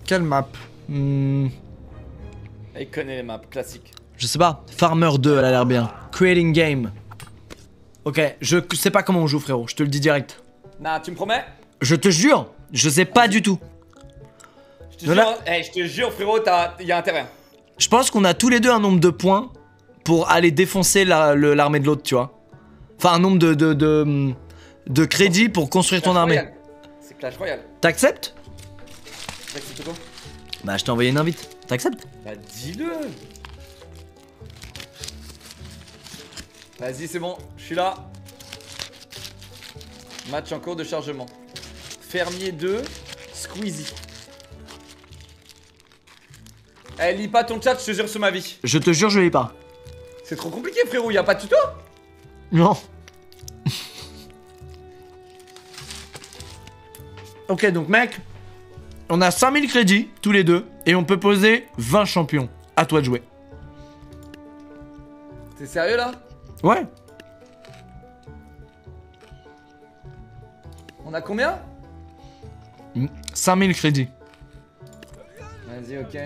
Quelle map? Il connaît les maps, classiques. Je sais pas. Farmer 2, elle a l'air bien. Creating game. Ok, je sais pas comment on joue, frérot. Je te le dis direct. Nah, tu me promets? Je te jure, je sais pas du tout. Je te jure, je te jure, frérot, y a intérêt. Je pense qu'on a tous les deux un nombre de points pour aller défoncer l'armée de l'autre, tu vois. Enfin, un nombre de crédits pour construire ton armée. C'est Clash Royale. T'acceptes? T'acceptes quoi? Bah, je t'ai envoyé une invite. T'acceptes? Bah, dis-le. Vas-y, c'est bon, je suis là. Match en cours de chargement. Fermier 2, Squeezie. Eh, lis pas ton chat, je te jure sur ma vie. Je te jure, je lis pas. C'est trop compliqué, frérot, y a pas de tuto? Non. Ok, donc mec, on a 5000 crédits, tous les deux, et on peut poser 20 champions. À toi de jouer. T'es sérieux, là? Ouais. On a combien? 5000 crédits. Vas-y, ok.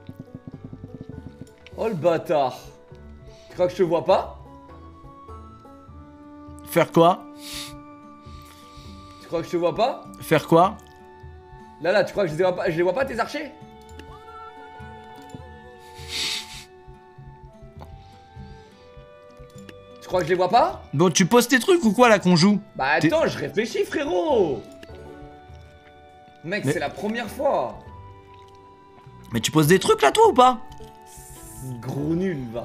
Oh, le bâtard. Tu crois que je te vois pas? Faire quoi? Tu crois que je te vois pas? Faire quoi? Là, tu crois que je les vois pas, tes archers? Tu crois que je les vois pas? Bon, tu poses tes trucs ou quoi là qu'on joue? Bah attends, je réfléchis, frérot. Mec, c'est la première fois. Mais tu poses des trucs là toi ou pas? Gros nul, va.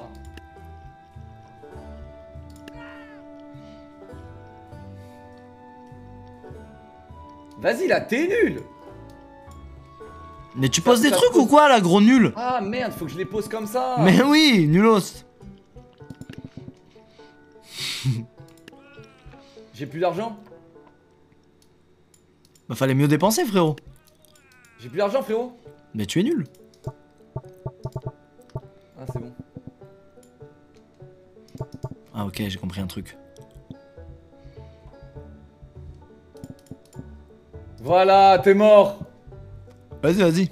Vas-y là, t'es nul. Mais tu poses des trucs ou quoi là, gros nul? Ah merde, faut que je les pose comme ça. Mais oui, nulos. J'ai plus d'argent. Bah fallait mieux dépenser, frérot. J'ai plus d'argent, frérot. Mais tu es nul. Ah, c'est bon. Ah ok, j'ai compris un truc. Voilà, t'es mort. Vas-y, vas-y.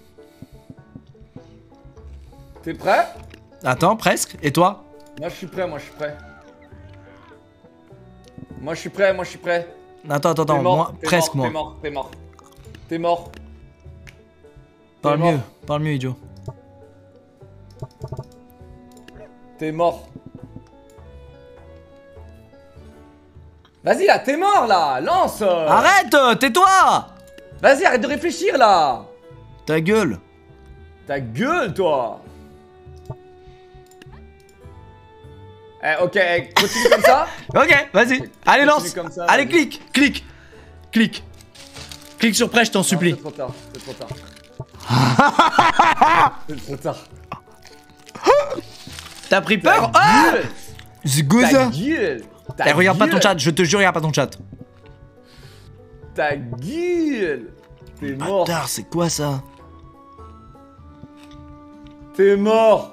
T'es prêt? Attends, presque. Et toi? Moi, je suis prêt, moi, je suis prêt. Moi, je suis prêt, moi, je suis prêt. Attends, moi, presque moi. T'es mort. T'es mort. Parle mieux, idiot. T'es mort. Vas-y là, t'es mort là, lance. Arrête, tais-toi. Vas-y, arrête de réfléchir là. Ta gueule. Ta gueule, toi. Ok, continue comme ça. Ok, vas-y. Allez, lance. Comme ça, allez, clique. Clique sur prêt, je t'en supplie. C'est trop tard, c'est trop tard. C'est trop tard. T'as pris peur? Ah, c'est quoi ça? Eh, regarde pas ton chat, je te jure, regarde pas ton chat. Ta gueule. T'es mort. Bâtard, c'est quoi ça? T'es mort.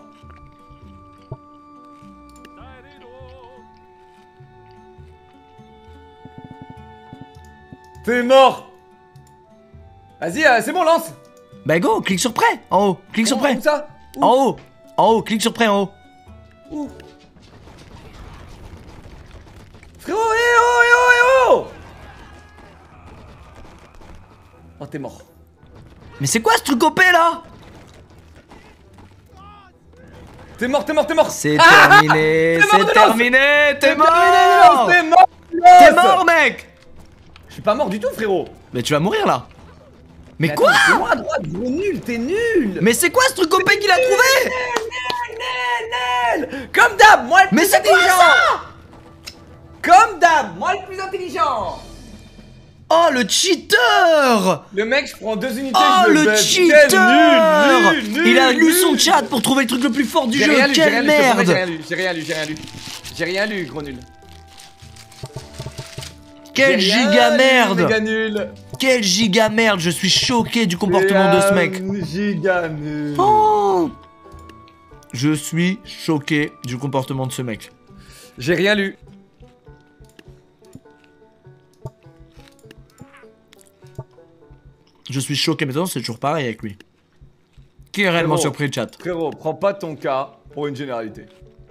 T'es mort. Vas-y, c'est bon, lance. Bah go, clique sur prêt, en haut, clique sur prêt. Où ça? Où? En haut, clique sur prêt en haut. Où? Frérot, oh! Oh, t'es mort. Mais c'est quoi ce truc OP là? T'es mort. C'est terminé, c'est terminé, t'es mort. T'es mort, mec. Je suis pas mort du tout, frérot. Mais tu vas mourir là. Mais quoi? C'est moi à droite, gros nul, t'es nul. Mais c'est quoi ce truc OP qu'il a trouvé? Nul. Comme d'hab, moi le plus Mais c'est quoi intelligent. ça? Comme d'hab, moi le plus intelligent. Oh le cheater! Le mec, je prends 2 unités, Oh je le cheater! Il a lu son chat pour trouver le truc le plus fort du jeu. Quelle merde! J'ai rien lu, gros nul. Quel giga merde! Méga nul. Quel giga merde! Je suis choqué du comportement de ce mec. Giga nul. Oh! Je suis choqué du comportement de ce mec. J'ai rien lu. Je suis choqué, mais de toute façon, c'est toujours pareil avec lui. Qui est réellement Frérot. surpris, le chat? Frérot, prends pas ton cas pour une généralité.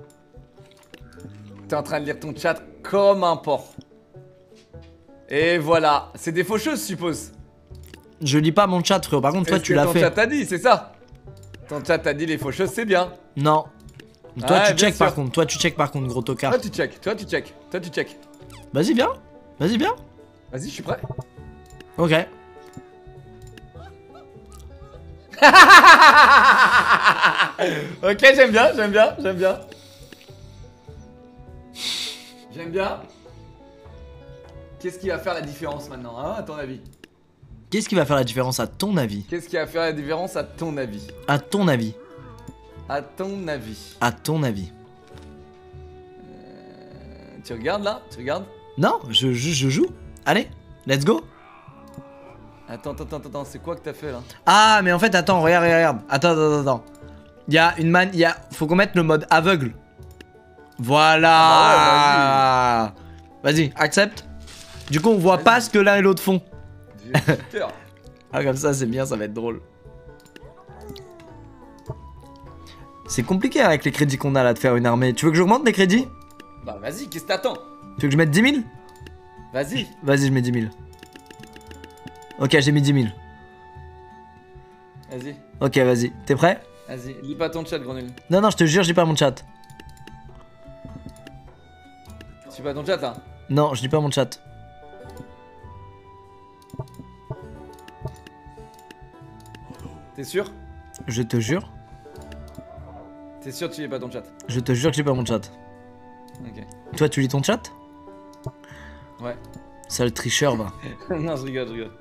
T'es en train de lire ton chat comme un porc. Et voilà, c'est des faucheuses, je suppose. Je lis pas mon chat, frérot. Par contre, toi, C'est ce tu que l'as ton fait. chat t'a dit, c'est ça. Ton chat t'a dit les faucheuses, c'est bien. Non. Toi, Ouais, tu bien check par sûr. contre. Toi, tu check par contre, gros tocard. Toi, tu check, toi, tu check, toi, tu check. Vas-y, viens. Vas-y, viens. Vas-y, je suis prêt. Ok. Ok, j'aime bien, j'aime bien, j'aime bien. J'aime bien. Qu'est-ce qui va faire la différence maintenant, hein, à ton avis? Qu'est-ce qui va faire la différence à ton avis? Qu'est-ce qui va faire la différence à ton avis? À ton avis. À ton avis. À ton avis. Tu regardes là? Tu regardes? Non, je joue. Allez, let's go. Attends, c'est quoi que t'as fait là? Ah, mais en fait, attends, regarde. Attends. Il y a une faut qu'on mette le mode aveugle. Voilà. Ah Vas-y, accepte. Du coup, on voit Vas-y. pas ce que l'un et l'autre font. J'ai peur. Ah, comme ça, c'est bien, ça va être drôle. C'est compliqué avec les crédits qu'on a là de faire une armée. Tu veux que j'augmente les crédits? Bah vas-y, qu'est-ce que t'attends? Tu veux que je mette 10 000? Vas-y. Vas-y, je mets 10 000. Ok, j'ai mis 10 000. Vas-y. Ok, vas-y. T'es prêt? Vas-y. Lis pas ton chat, grenouille. Non, je te jure, j'ai pas mon chat. Tu lis pas ton chat là? Non, je lis pas mon chat. T'es sûr? Je te jure. T'es sûr que tu lis pas ton chat? Je te jure que j'ai pas mon chat. Ok. Toi, tu lis ton chat? Ouais. Sale tricheur, va. Non, je rigole.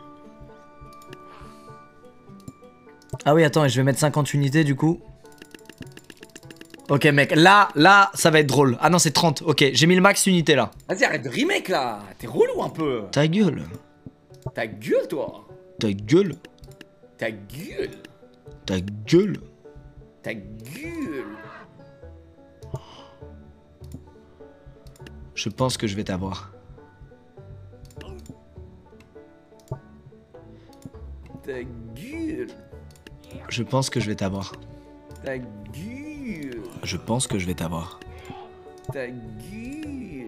Ah oui, attends, et je vais mettre 50 unités du coup. Ok, mec, là, ça va être drôle. Ah non, c'est 30. Ok, j'ai mis le max unité là. Vas-y, arrête de remake là. T'es relou un peu. Ta gueule. Ta gueule, toi. Ta gueule. Ta gueule. Ta gueule. Ta gueule. Je pense que je vais t'avoir. Ta gueule. Je pense que je vais t'avoir. Ta gueule. Je pense que je vais t'avoir. Ta gueule.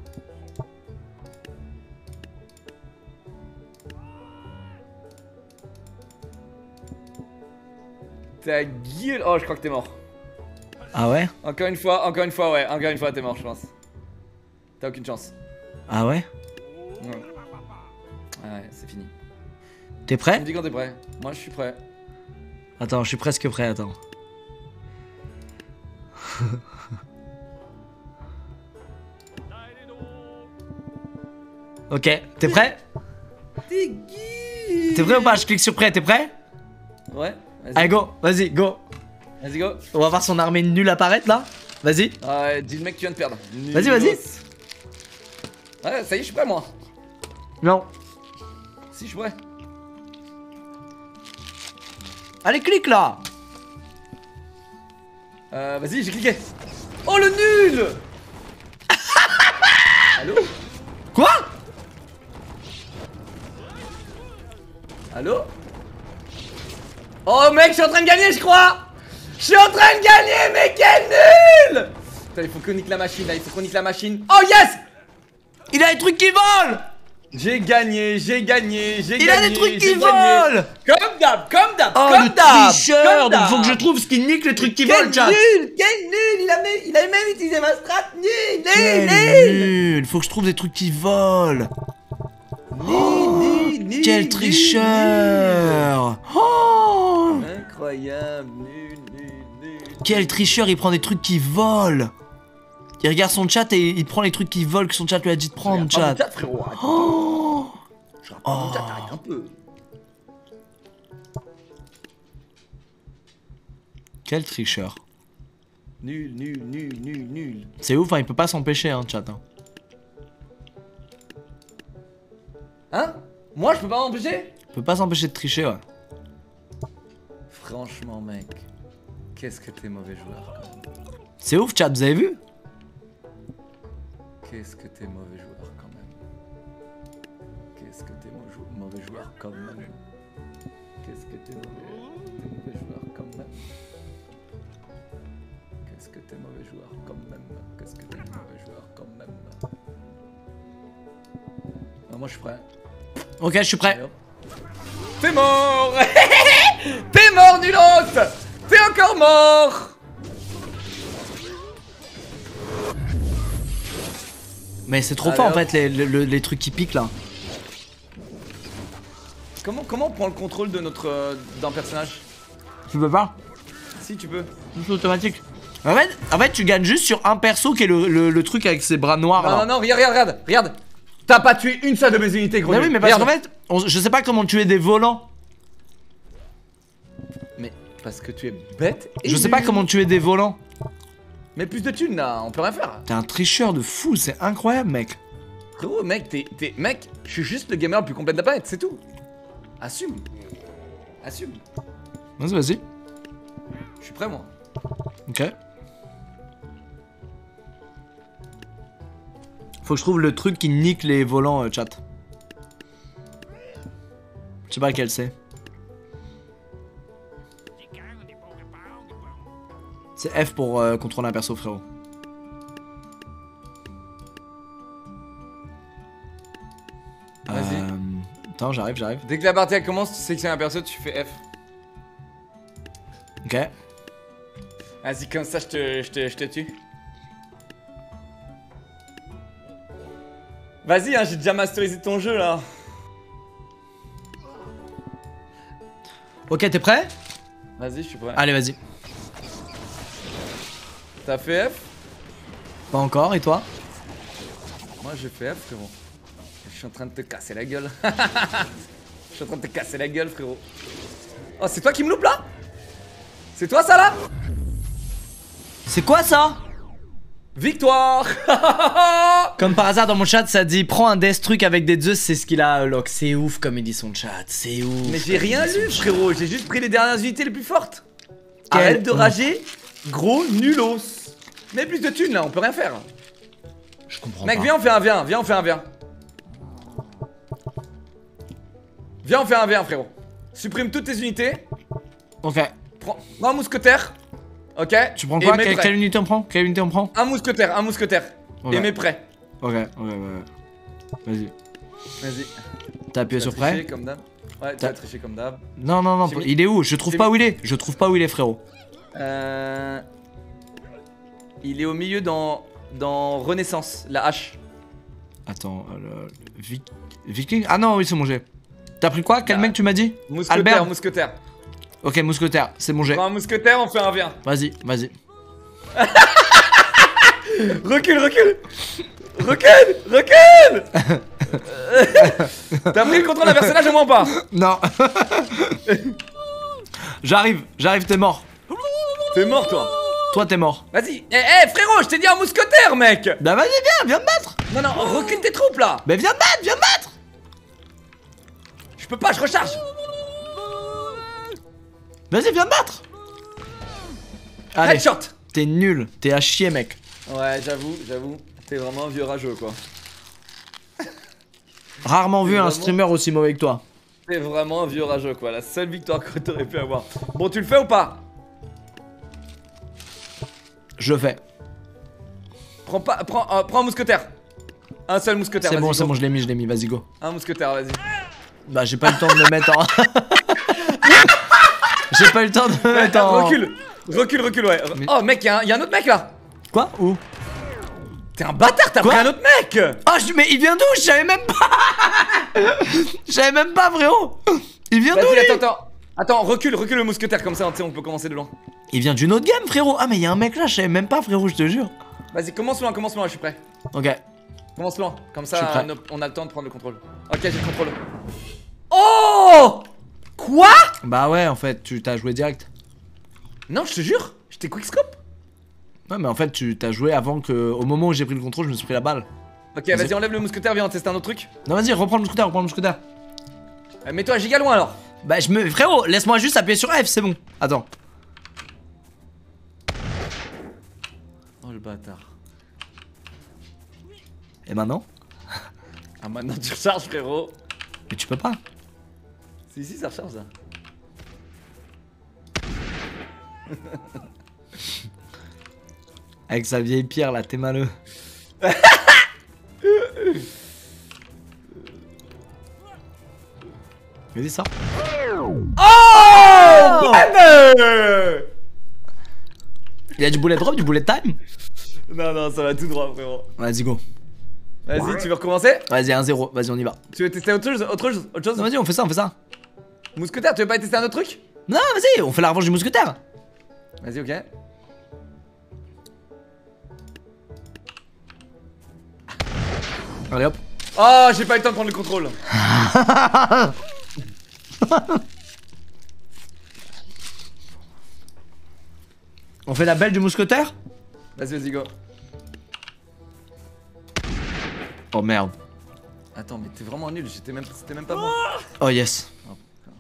Ta gueule. Oh, je crois que t'es mort. Ah ouais? Encore une fois, ouais. Encore une fois, t'es mort, je pense. T'as aucune chance. Ah ouais? Ouais. Ah ouais, c'est fini. T'es Tu prêt? me dis quand t'es prêt. Moi, je suis prêt. Attends, je suis presque prêt, attends. Ok, t'es prêt? T'es gueule. T'es prêt ou pas? Je clique sur prêt, t'es prêt? Ouais, vas-y. Allez, go, vas-y, go. Vas-y, go. On va voir son armée nulle apparaître là. Vas-y. Ouais, dis le mec que tu viens de perdre. Vas-y. Ouais, ça y est, je suis prêt, moi. Non. Si, je suis prêt. Allez, clique là. Vas-y, j'ai cliqué. Oh, le nul. Allô? Quoi? Allô? Oh, mec, je suis en train de gagner, je crois. Je suis en train de gagner, mais quel nul. Putain, il faut qu'on nique la machine, là. Il faut qu'on nique la machine. Oh, yes. Il a des trucs qui volent. J'ai gagné. Il a des trucs qui volent. Comme d'hab. Oh, comme le d'hab. tricheur. Comme Donc d'hab. faut que je trouve ce qui nique les trucs qui volent, chat. Quel nul. Il a même utilisé ma strat. Quel Nul. nul. Faut que je trouve des trucs qui volent. Nul. Quel tricheur. Oh. Incroyable. Nul. Quel tricheur, il prend des trucs qui volent. Il regarde son chat et il prend les trucs qui volent que son chat lui a dit de prendre, chat. Chat, frérot. Arrête. Oh. Je regarde pas mon chat, arrête un peu. Quel tricheur. Nul. C'est ouf, hein, il peut pas s'empêcher, hein, chat. Hein. Hein? Moi, je peux pas m'empêcher? Il peut pas s'empêcher de tricher, ouais. Franchement, mec. Qu'est-ce que t'es mauvais joueur, quand même. C'est ouf, chat, vous avez vu? Qu'est-ce que t'es mauvais joueur, quand même. Qu'est-ce que t'es mauvais joueur, quand même. Qu'est-ce que t'es mauvais joueur quand même. Qu'est-ce que t'es mauvais joueur quand même. Qu'est-ce que t'es mauvais joueur quand même. Ah, moi je suis prêt. Ok, je suis prêt. T'es mort. T'es mort, nulos. T'es encore mort. Mais c'est trop Allez, fort en hop. fait les trucs qui piquent là. Comment on prend le contrôle de notre d'un personnage? Tu peux pas? Si tu peux. C'est automatique. En fait, tu gagnes juste sur un perso qui est le truc avec ses bras noirs Non là. non non, regarde. T'as pas tué une seule de mes unités, gros. Mais nul. oui, mais parce qu'en Regarde. fait, je sais pas comment tuer des volants. Mais parce que tu es bête. Et Je sais pas nul. comment tuer des volants. Mais plus de thunes là, on peut rien faire. T'es un tricheur de fou, c'est incroyable, mec. Frérot, mec, mec, je suis juste le gamer le plus complet de la planète, c'est tout. Assume. Assume. Vas-y. Je suis prêt, moi. Ok. Faut que je trouve le truc qui nique les volants, chat. Je sais pas lequel c'est. C'est F pour contrôler un perso, frérot. Vas-y. Attends, j'arrive. Dès que la partie elle commence, tu sais que c'est un perso, tu fais F. Ok. Vas-y, comme ça, je te tue. Vas-y, hein, j'ai déjà masterisé ton jeu là. Ok, t'es prêt? Vas-y, je suis prêt. Allez, vas-y. T'as fait F? Pas encore, et toi? Moi, j'ai fait F, frérot. Je suis en train de te casser la gueule. Je suis en train de te casser la gueule, frérot. Oh, c'est toi qui me loupe là? C'est toi ça là? C'est quoi ça? Victoire. Comme par hasard dans mon chat ça dit prends un death truc avec des Zeus, c'est ce qu'il a lock. C'est ouf comme il dit son chat, c'est ouf. Mais j'ai rien lu, frérot, j'ai juste pris les dernières unités les plus fortes. Quel Arrête de honte. rager, gros nulos. Mais plus de thunes là, on peut rien faire. Je comprends Mec, pas. viens, on fait un viens, viens, on fait un viens. Viens, on fait un viens, frérot. Supprime toutes tes unités. Ok. Prends un mousquetaire. Ok. Tu prends Et quoi? mets prêt. Quelle unité on prend? Quelle unité on prend? Un mousquetaire. Ok. Et mets prêt. Ok. Vas-y. Vas-y. T'as appuyé sur Tu vas tricher prêt? comme d'hab. Ouais, tu vas tricher comme d'hab. Non, J'ai mis- il est où? Je trouve j'ai pas mis- où il est. Je trouve pas où il est, frérot. Il est au milieu dans Renaissance, la hache. Attends, Viking? Ah non, oui, c'est mon jet. T'as pris quoi? Quel Bah, mec tu m'as dit? Mousquetaire, Albert. mousquetaire. Ok, mousquetaire, c'est mon jet. Prends un mousquetaire, on fait un viens. Vas-y. Recule. T'as pris le contrôle d'un personnage au moins ou pas? Non. J'arrive, t'es mort. T'es mort toi. Toi, t'es mort. Vas-y. Frérot, je t'ai dit un mousquetaire, mec. Bah vas-y, viens me battre. Non, recule tes troupes là. Bah viens me battre. Je peux pas, je recharge. Vas-y, viens me battre. Allez, Headshot. t'es nul, t'es à chier, mec. Ouais, j'avoue. T'es vraiment un vieux rageux quoi. Rarement vu un vraiment- streamer aussi mauvais que toi. T'es vraiment un vieux rageux quoi. La seule victoire que t'aurais pu avoir. Bon, tu le fais ou pas? Je le fais. Prends un mousquetaire. Un seul mousquetaire. C'est bon, vas-y, go. je l'ai mis, vas-y, go. Un mousquetaire, vas-y. Bah, j'ai pas eu le temps de me mettre en. J'ai pas eu le temps de me mettre en. Recule, ouais. Mais- Oh, mec, y'a un autre mec là. Quoi? Où? T'es un bâtard, t'as Quoi pris un autre mec. Ah, mais il vient d'où? Je savais même pas. Je savais même pas, frérot. Il vient d'où? Vas-y, lui attends, recule le mousquetaire comme ça, tu sais, on peut commencer de loin. Il vient d'une autre game, frérot. Ah, mais il y a un mec là, je savais même pas, frérot, je te jure. Vas-y, commence loin, je suis prêt. Ok. Commence loin, comme Je suis ça prêt. on a le temps de prendre le contrôle. Ok, j'ai le contrôle. Oh! Quoi? Bah ouais, en fait, tu t'as joué direct. Non, je te jure, j'étais quickscope. Ouais, mais en fait, tu t'as joué avant que. Au moment où j'ai pris le contrôle, je me suis pris la balle. Ok, vas-y, enlève le mousquetaire, viens, on teste un autre truc. Non, vas-y, reprends le mousquetaire, Mets-toi giga loin alors. Bah, frérot, laisse-moi juste appuyer sur F, c'est bon. Attends. Oh le bâtard. Et maintenant? Ah, maintenant tu recharges, frérot. Mais tu peux pas. C'est ici, ça recharge, là. Avec sa vieille pierre là, t'es maleux. Vas-y, sors. Oh Il y a du bullet drop, du bullet time? Non, non, ça va tout droit, frérot. Vas-y, go. Vas-y, tu veux recommencer? Vas-y, 1-0, vas-y, on y va. Tu veux tester autre chose? Non, vas-y, on fait ça, on fait ça. Mousquetaire, tu veux pas tester un autre truc? Non, vas-y, on fait la revanche du mousquetaire. Vas-y, ok. Allez hop. Oh, j'ai pas eu le temps de prendre le contrôle. On fait la belle du mousquetaire? Vas-y, vas-y, go. Oh merde. Attends, mais t'es vraiment nul, c'était même pas moi. Oh yes. Oh,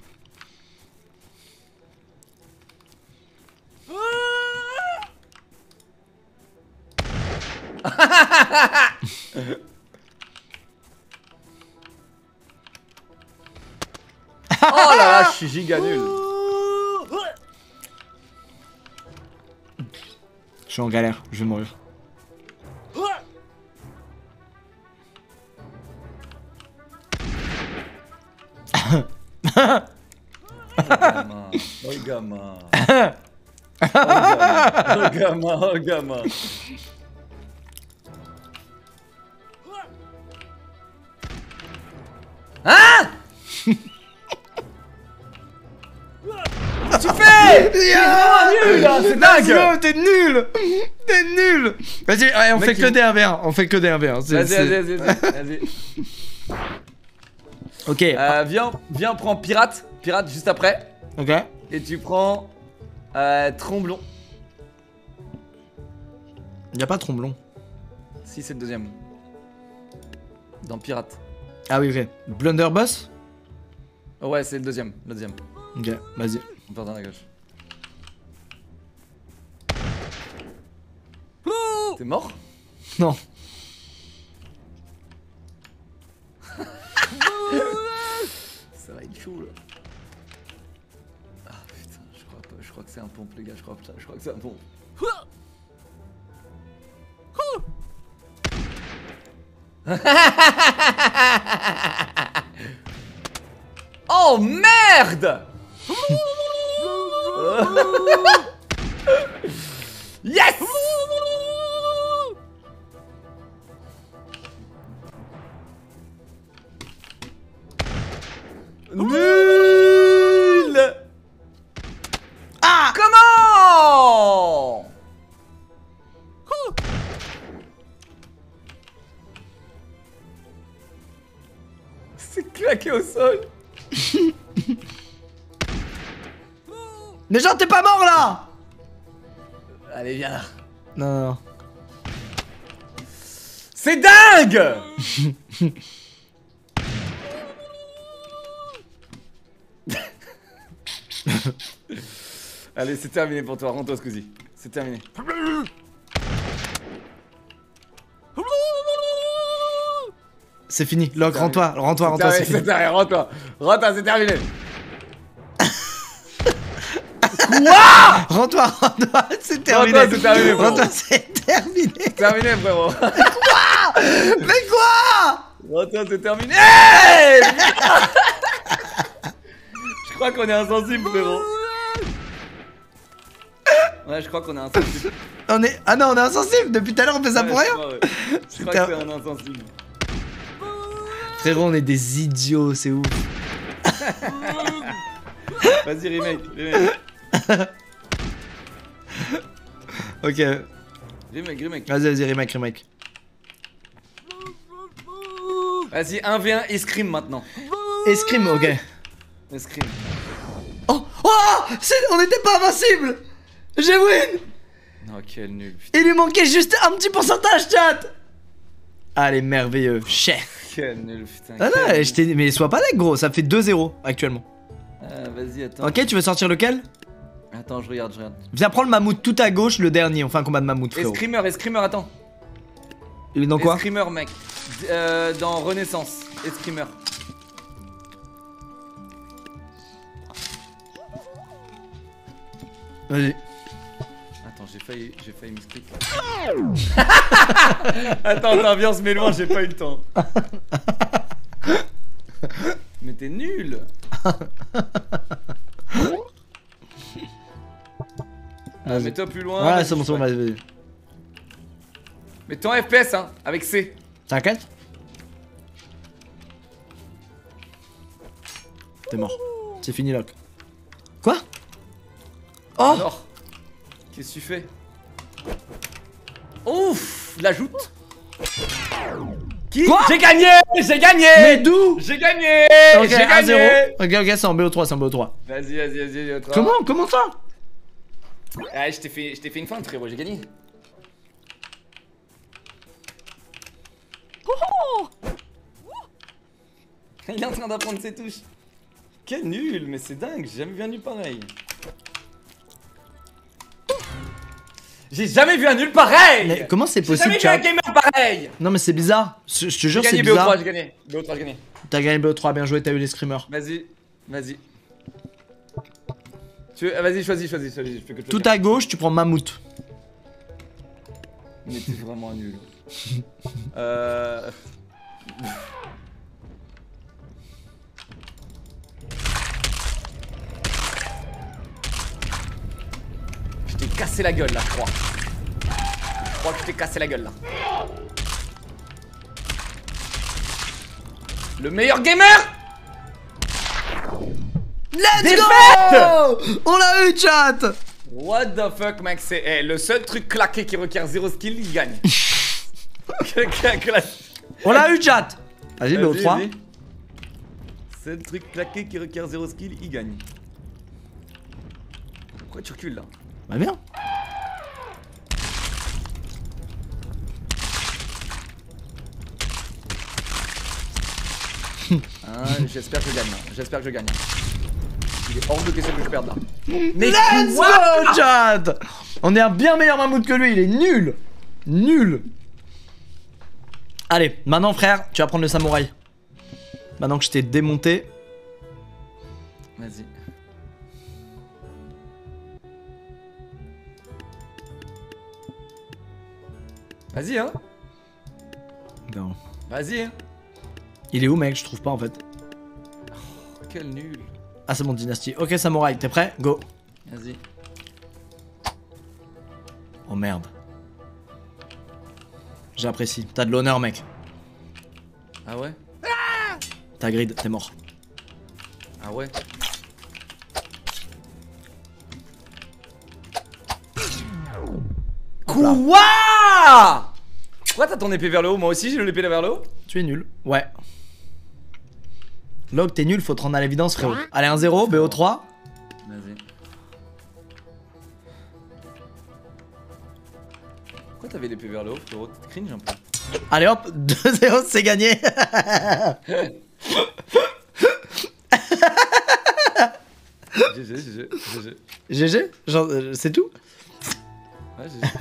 oh là là, je suis giga nul. Je suis en galère, je vais mourir. Oh gamin. Oh gamin, oh gamin. Hein? Tu fais? C'est dingue! T'es nul! T'es nul! Vas-y, ouais, on fait que des 1v1. On fait que des 1v1. Vas-y. Ok. Viens, prends pirate. Pirate juste après. Ok. Et tu prends tromblon. Y'a pas tromblon. Si, c'est le deuxième. Dans pirate. Ah oui, ok. Blunderbuss? Oh ouais, c'est le deuxième. Ok, vas-y. On part dans la gauche. T'es mort? Non. Ça va être chaud là. Ah putain, je crois que c'est un pompe les gars, je crois que c'est un pompe. Oh merde! Yes! Nul! Ah! Comment? C'est claqué au sol. Mais genre, t'es pas mort là! Allez, viens là. Non. C'est dingue! Allez, c'est terminé pour toi, rends-toi Squeezie. C'est terminé. C'est fini. Locke, rends-toi, c'est fini. C'est terminé, rends-toi, c'est terminé. Rends-toi, c'est terminé. Rends-toi, c'est terminé, frérot. Rends-toi, c'est terminé. C'est terminé, frérot. Mais quoi? Rends-toi, c'est terminé. Je crois qu'on est insensible, frérot. Ouais, je crois qu'on est insensible. Ah non, on est insensible. Depuis tout à l'heure, on fait ça Ouais, pour rien. Je crois que c'est un insensible. Frérot, on est des idiots, c'est ouf. Vas-y, remake. Ok. Remake. Vas-y, remake. Vas-y, 1v1 escrime maintenant. Escrime, ok. Escrime. Oh, on était pas invincible. J'ai win. Oh, quel nul, putain. Il lui manquait juste un petit pourcentage, chat. Allez, merveilleux. Chef. Quel nul, putain. Ah non, mais sois pas deg, gros. Ça fait 2-0 actuellement. Vas-y, attends. Ok, tu veux sortir lequel? Attends, je regarde. Viens prendre le mammouth tout à gauche, le dernier. On fait un combat de mammouth, frérot. Escrimer, attends. Il est dans quoi? Escrimer, mec. Dans Renaissance. Escrimer. Vas-y. Attends, j'ai failli m'expliquer. Attends, viens, on se met loin, j'ai pas eu le temps. Mais t'es nul. Mets-toi plus loin. Ouais, c'est bon, vas-y. Mets-toi en FPS, hein, avec C. T'inquiète. T'es mort. C'est fini, Locke. Quoi? Oh! Alors, qu'est-ce que tu fais? Ouf! L'ajoute! Qui? Quoi? J'ai gagné! J'ai gagné! Mais d'où? J'ai gagné! Ok, J'ai 1-0. gagné! Ok, c'est en BO3, c'est en BO3. Vas-y, autre. Comment ça? Ah, je t'ai fait une feinte, frérot, j'ai gagné. Il est en train d'apprendre ses touches. Quel nul, mais c'est dingue, j'ai jamais vu un nul pareil. J'ai jamais vu un nul pareil! Mais comment c'est possible, J'ai jamais vu un chat? gamer pareil! Non, mais c'est bizarre. Je te jure, J'ai c'est gagné bizarre. BO3, j'ai gagné. BO3, j'ai gagné. T'as gagné BO3, bien joué, t'as eu les screamers. Vas-y. Vas-y, choisis, je fais que Tout à gauche, tu prends Mammouth. Mais t'es vraiment nul. Je t'ai cassé la gueule là, je crois. Je crois que je t'ai cassé la gueule là. Le meilleur gamer! Let's Défaite! go! On l'a eu, chat! What the fuck, mec, c'est le seul truc claqué qui requiert 0 skill, il gagne. On l'a eu, chat! Vas-y, BO3. Seul truc claqué qui requiert 0 skill, il gagne. Pourquoi tu recules là? Bah bien. J'espère que je gagne là. J'espère que je gagne. Il est hors de question que je perde là. Mais Let's go, chat! On est un bien meilleur Mammouth que lui, il est nul! Nul! Allez, maintenant, frère, tu vas prendre le samouraï. Maintenant que je t'ai démonté. Vas-y. Vas-y, hein. Non. Vas-y, hein. Il est où, mec? Je trouve pas en fait. Oh, quel nul. Ah, c'est mon dynastie. Ok, samouraï, t'es prêt? Go. Vas-y. Oh merde. J'apprécie. T'as de l'honneur, mec. Ah ouais? T'as grid, t'es mort. Ah ouais? Quoi? Pourquoi t'as ton épée vers le haut? Moi aussi j'ai l'épée vers le haut. Tu es nul. Ouais. Log, t'es nul, faut te rendre à l'évidence, frérot. Allez, 1-0, BO3. Vas-y. Pourquoi t'avais l'épée vers le haut, frérot? T'es cringe un peu. Allez hop, 2-0, c'est gagné. GG. GG? Genre, c'est tout? Ouais, GG.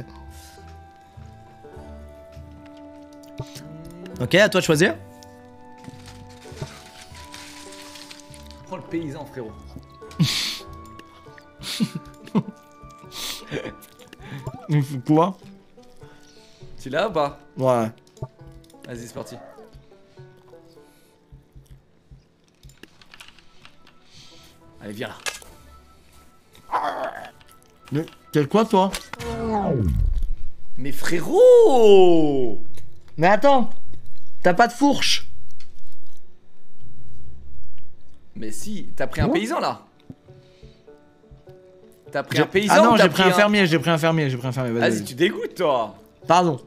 Ok, à toi de choisir. Prends le paysan, frérot. Quoi? Tu l'as ou pas? Ouais. Vas-y, c'est parti. Allez, viens là. Mais quel quoi, toi? Mais frérot! Mais attends, t'as pas de fourche. Mais si, t'as pris un paysan là. T'as pris un paysan. Ah non, ou t'as j'ai pris un fermier, j'ai pris un fermier. Vas-y, tu dégoûtes toi. Pardon.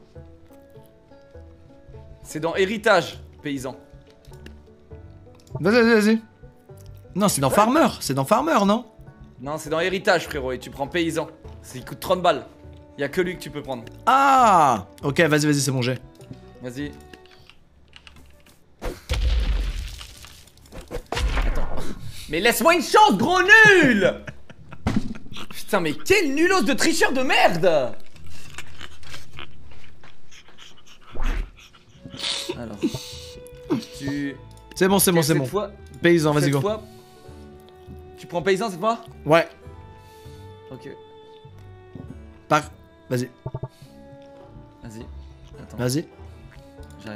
C'est dans héritage, paysan. Vas-y. Non, c'est dans Farmer, non? Non, c'est dans héritage, frérot, et tu prends paysan. Il coûte 30 balles. Y'a que lui que tu peux prendre. Ah! Ok, vas-y, c'est mon jet. Vas-y. Attends. Mais laisse-moi une chance, gros nul! Putain, mais quel nulos de tricheur de merde! Alors. C'est bon. Fois, Paysan, vas-y, cette go. fois, tu prends paysan cette fois? Ouais. Ok. Vas-y, Vas-y. Attends, vas-y. j'arrive.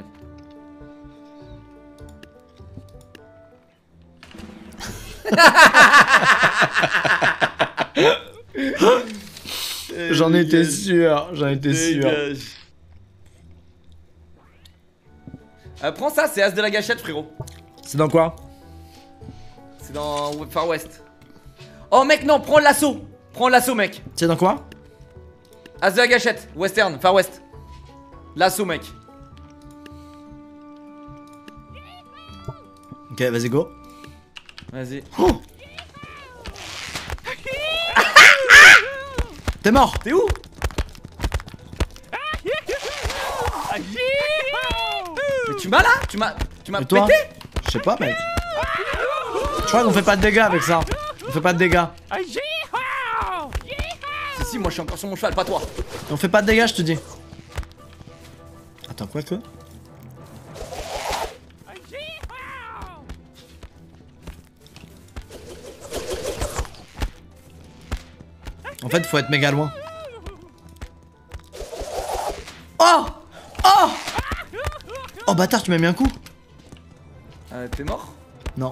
J'en étais sûr, j'en étais sûr. Dégage. Prends ça, c'est As de la gâchette, frérot. C'est dans quoi? C'est dans Far West. Oh mec, non, prends l'assaut. Prends l'assaut, mec. C'est dans quoi? As de la gâchette, Western, Far West. L'assaut, mec. Ok, vas-y, go. Vas-y. Oh. T'es mort. T'es où? Mais tu m'as là? Tu m'as Et toi? pété? Je sais pas, mec. Je crois qu'on fait pas de dégâts avec ça. On fait pas de dégâts. Si, moi je suis encore sur mon cheval, pas toi. On fait pas de dégâts, je te dis. Attends, quoi que? En fait, faut être méga loin. Oh! Oh! Oh bâtard, tu m'as mis un coup. T'es mort? Non.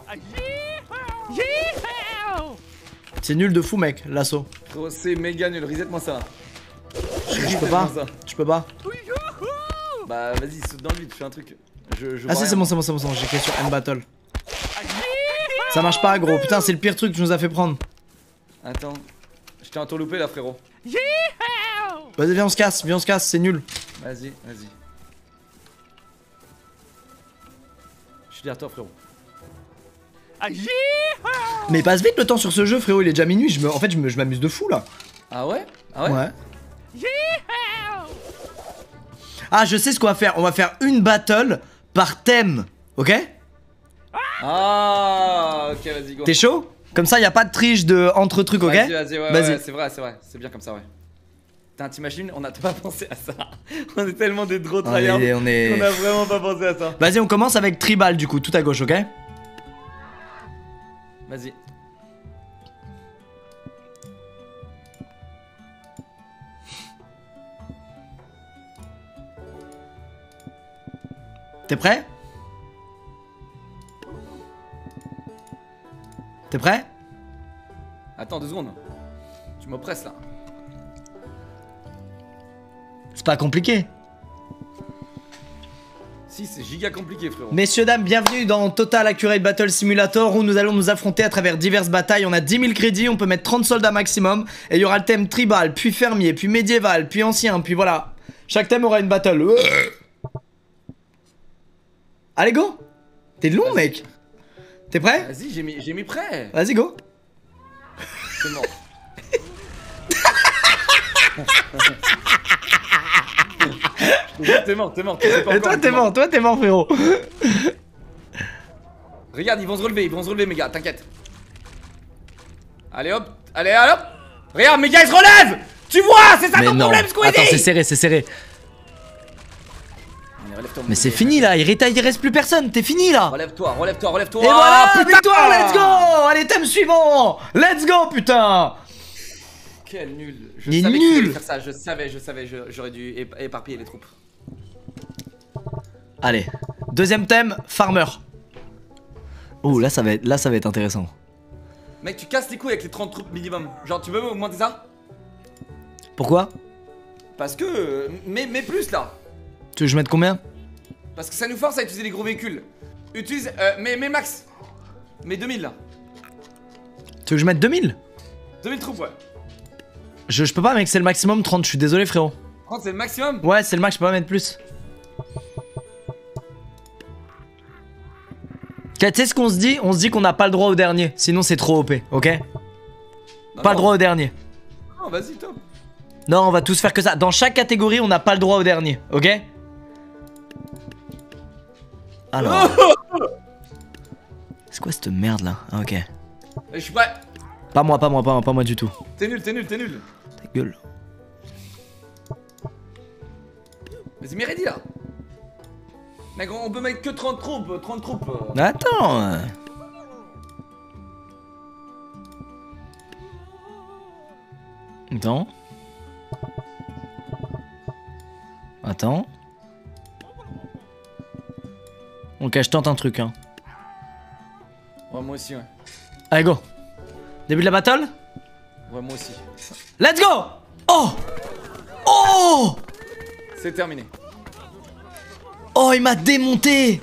C'est nul de fou, mec, l'assaut. Gros, c'est méga nul, reset-moi ça. Je peux pas. Je peux pas. Bah vas-y, saute dans le vide, fais un truc. Ah si, c'est bon, c'est bon, c'est bon, c'est bon, j'ai cliqué sur End Battle. Ça marche pas, gros. Putain, c'est le pire truc que tu nous as fait prendre. Attends, je t'ai un tour loupé là, frérot. Vas-y, viens, on se casse, c'est nul. Vas-y, vas-y. Je suis derrière toi, frérot. Mais passe vite le temps sur ce jeu, frérot, il est déjà minuit. En fait, je m'amuse de fou là. Ah ouais? Ah ouais? Ouais. Ah, je sais ce qu'on va faire. On va faire une battle par thème, ok? Ah, ok, vas-y, go. T'es chaud? Comme ça, y a pas de triche de entre trucs, ok? Vas-y, ouais, c'est vrai, c'est bien comme ça, ouais. Putain, t'imagines, on n'a pas pensé à ça. On est tellement des drôles tryhards. On est... On a vraiment pas pensé à ça. Vas-y, on commence avec tribal du coup, tout à gauche, ok? Vas-y. T'es prêt? T'es prêt? Attends 2 secondes. Tu m'oppresses là. C'est pas compliqué. Si, c'est giga compliqué, frérot. Messieurs, dames, bienvenue dans Total Accurate Battle Simulator où nous allons nous affronter à travers diverses batailles. On a 10 000 crédits, on peut mettre 30 soldats maximum. Et il y aura le thème tribal, puis fermier, puis médiéval, puis ancien, puis voilà. Chaque thème aura une battle. Allez, go! T'es long, mec! T'es prêt? Vas-y, j'ai mis prêt. Vas-y, go! C'est mort. T'es mort. Et toi, t'es mort, frérot! Regarde, ils vont se relever, mes gars, t'inquiète. Allez hop. Regarde, mes gars, ils se relèvent! Tu vois, c'est ça ton problème, Squiddy! Attends, c'est serré. Mais c'est fini là, il reste plus personne, t'es fini là! Relève-toi. Et voilà, putain, victoire, let's go! Allez, thème suivant! Let's go, putain! Quel nul. Il est savais nul. qu'il allait faire ça, je savais, j'aurais dû éparpiller les troupes. Allez, deuxième thème, farmer. Oh, là ça va être intéressant. Mec, tu casses les couilles avec les 30 troupes minimum. Genre, tu veux augmenter ça? Pourquoi? Parce que... Mais plus là. Tu veux que je mette combien? Parce que ça nous force à utiliser les gros véhicules. Utilise... mais max. Mais 2000 là. Tu veux que je mette 2000? 2000 troupes, ouais. Je peux pas, mec, c'est le maximum 30, je suis désolé, frérot. 30 c'est le maximum? Ouais, c'est le max, je peux pas mettre plus. Tu sais ce qu'on se dit? On se dit qu'on n'a pas le droit au dernier, sinon c'est trop OP, ok? Pas le droit au dernier. Non, vas-y, top. Non, on va tous faire que ça. Dans chaque catégorie, on n'a pas le droit au dernier, ok? Alors... C'est quoi cette merde là? Ah, ok. Je suis prêt. Pas moi du tout. T'es nul. Ta gueule. Vas-y, mais ready là. Mec, on peut mettre que 30 troupes. Attends. Attends. Attends. Ok, je tente un truc, hein. Ouais, moi aussi, ouais. Allez, go. Début de la battle. Ouais, moi aussi. Let's go. Oh. Oh. C'est terminé. Oh, il m'a démonté.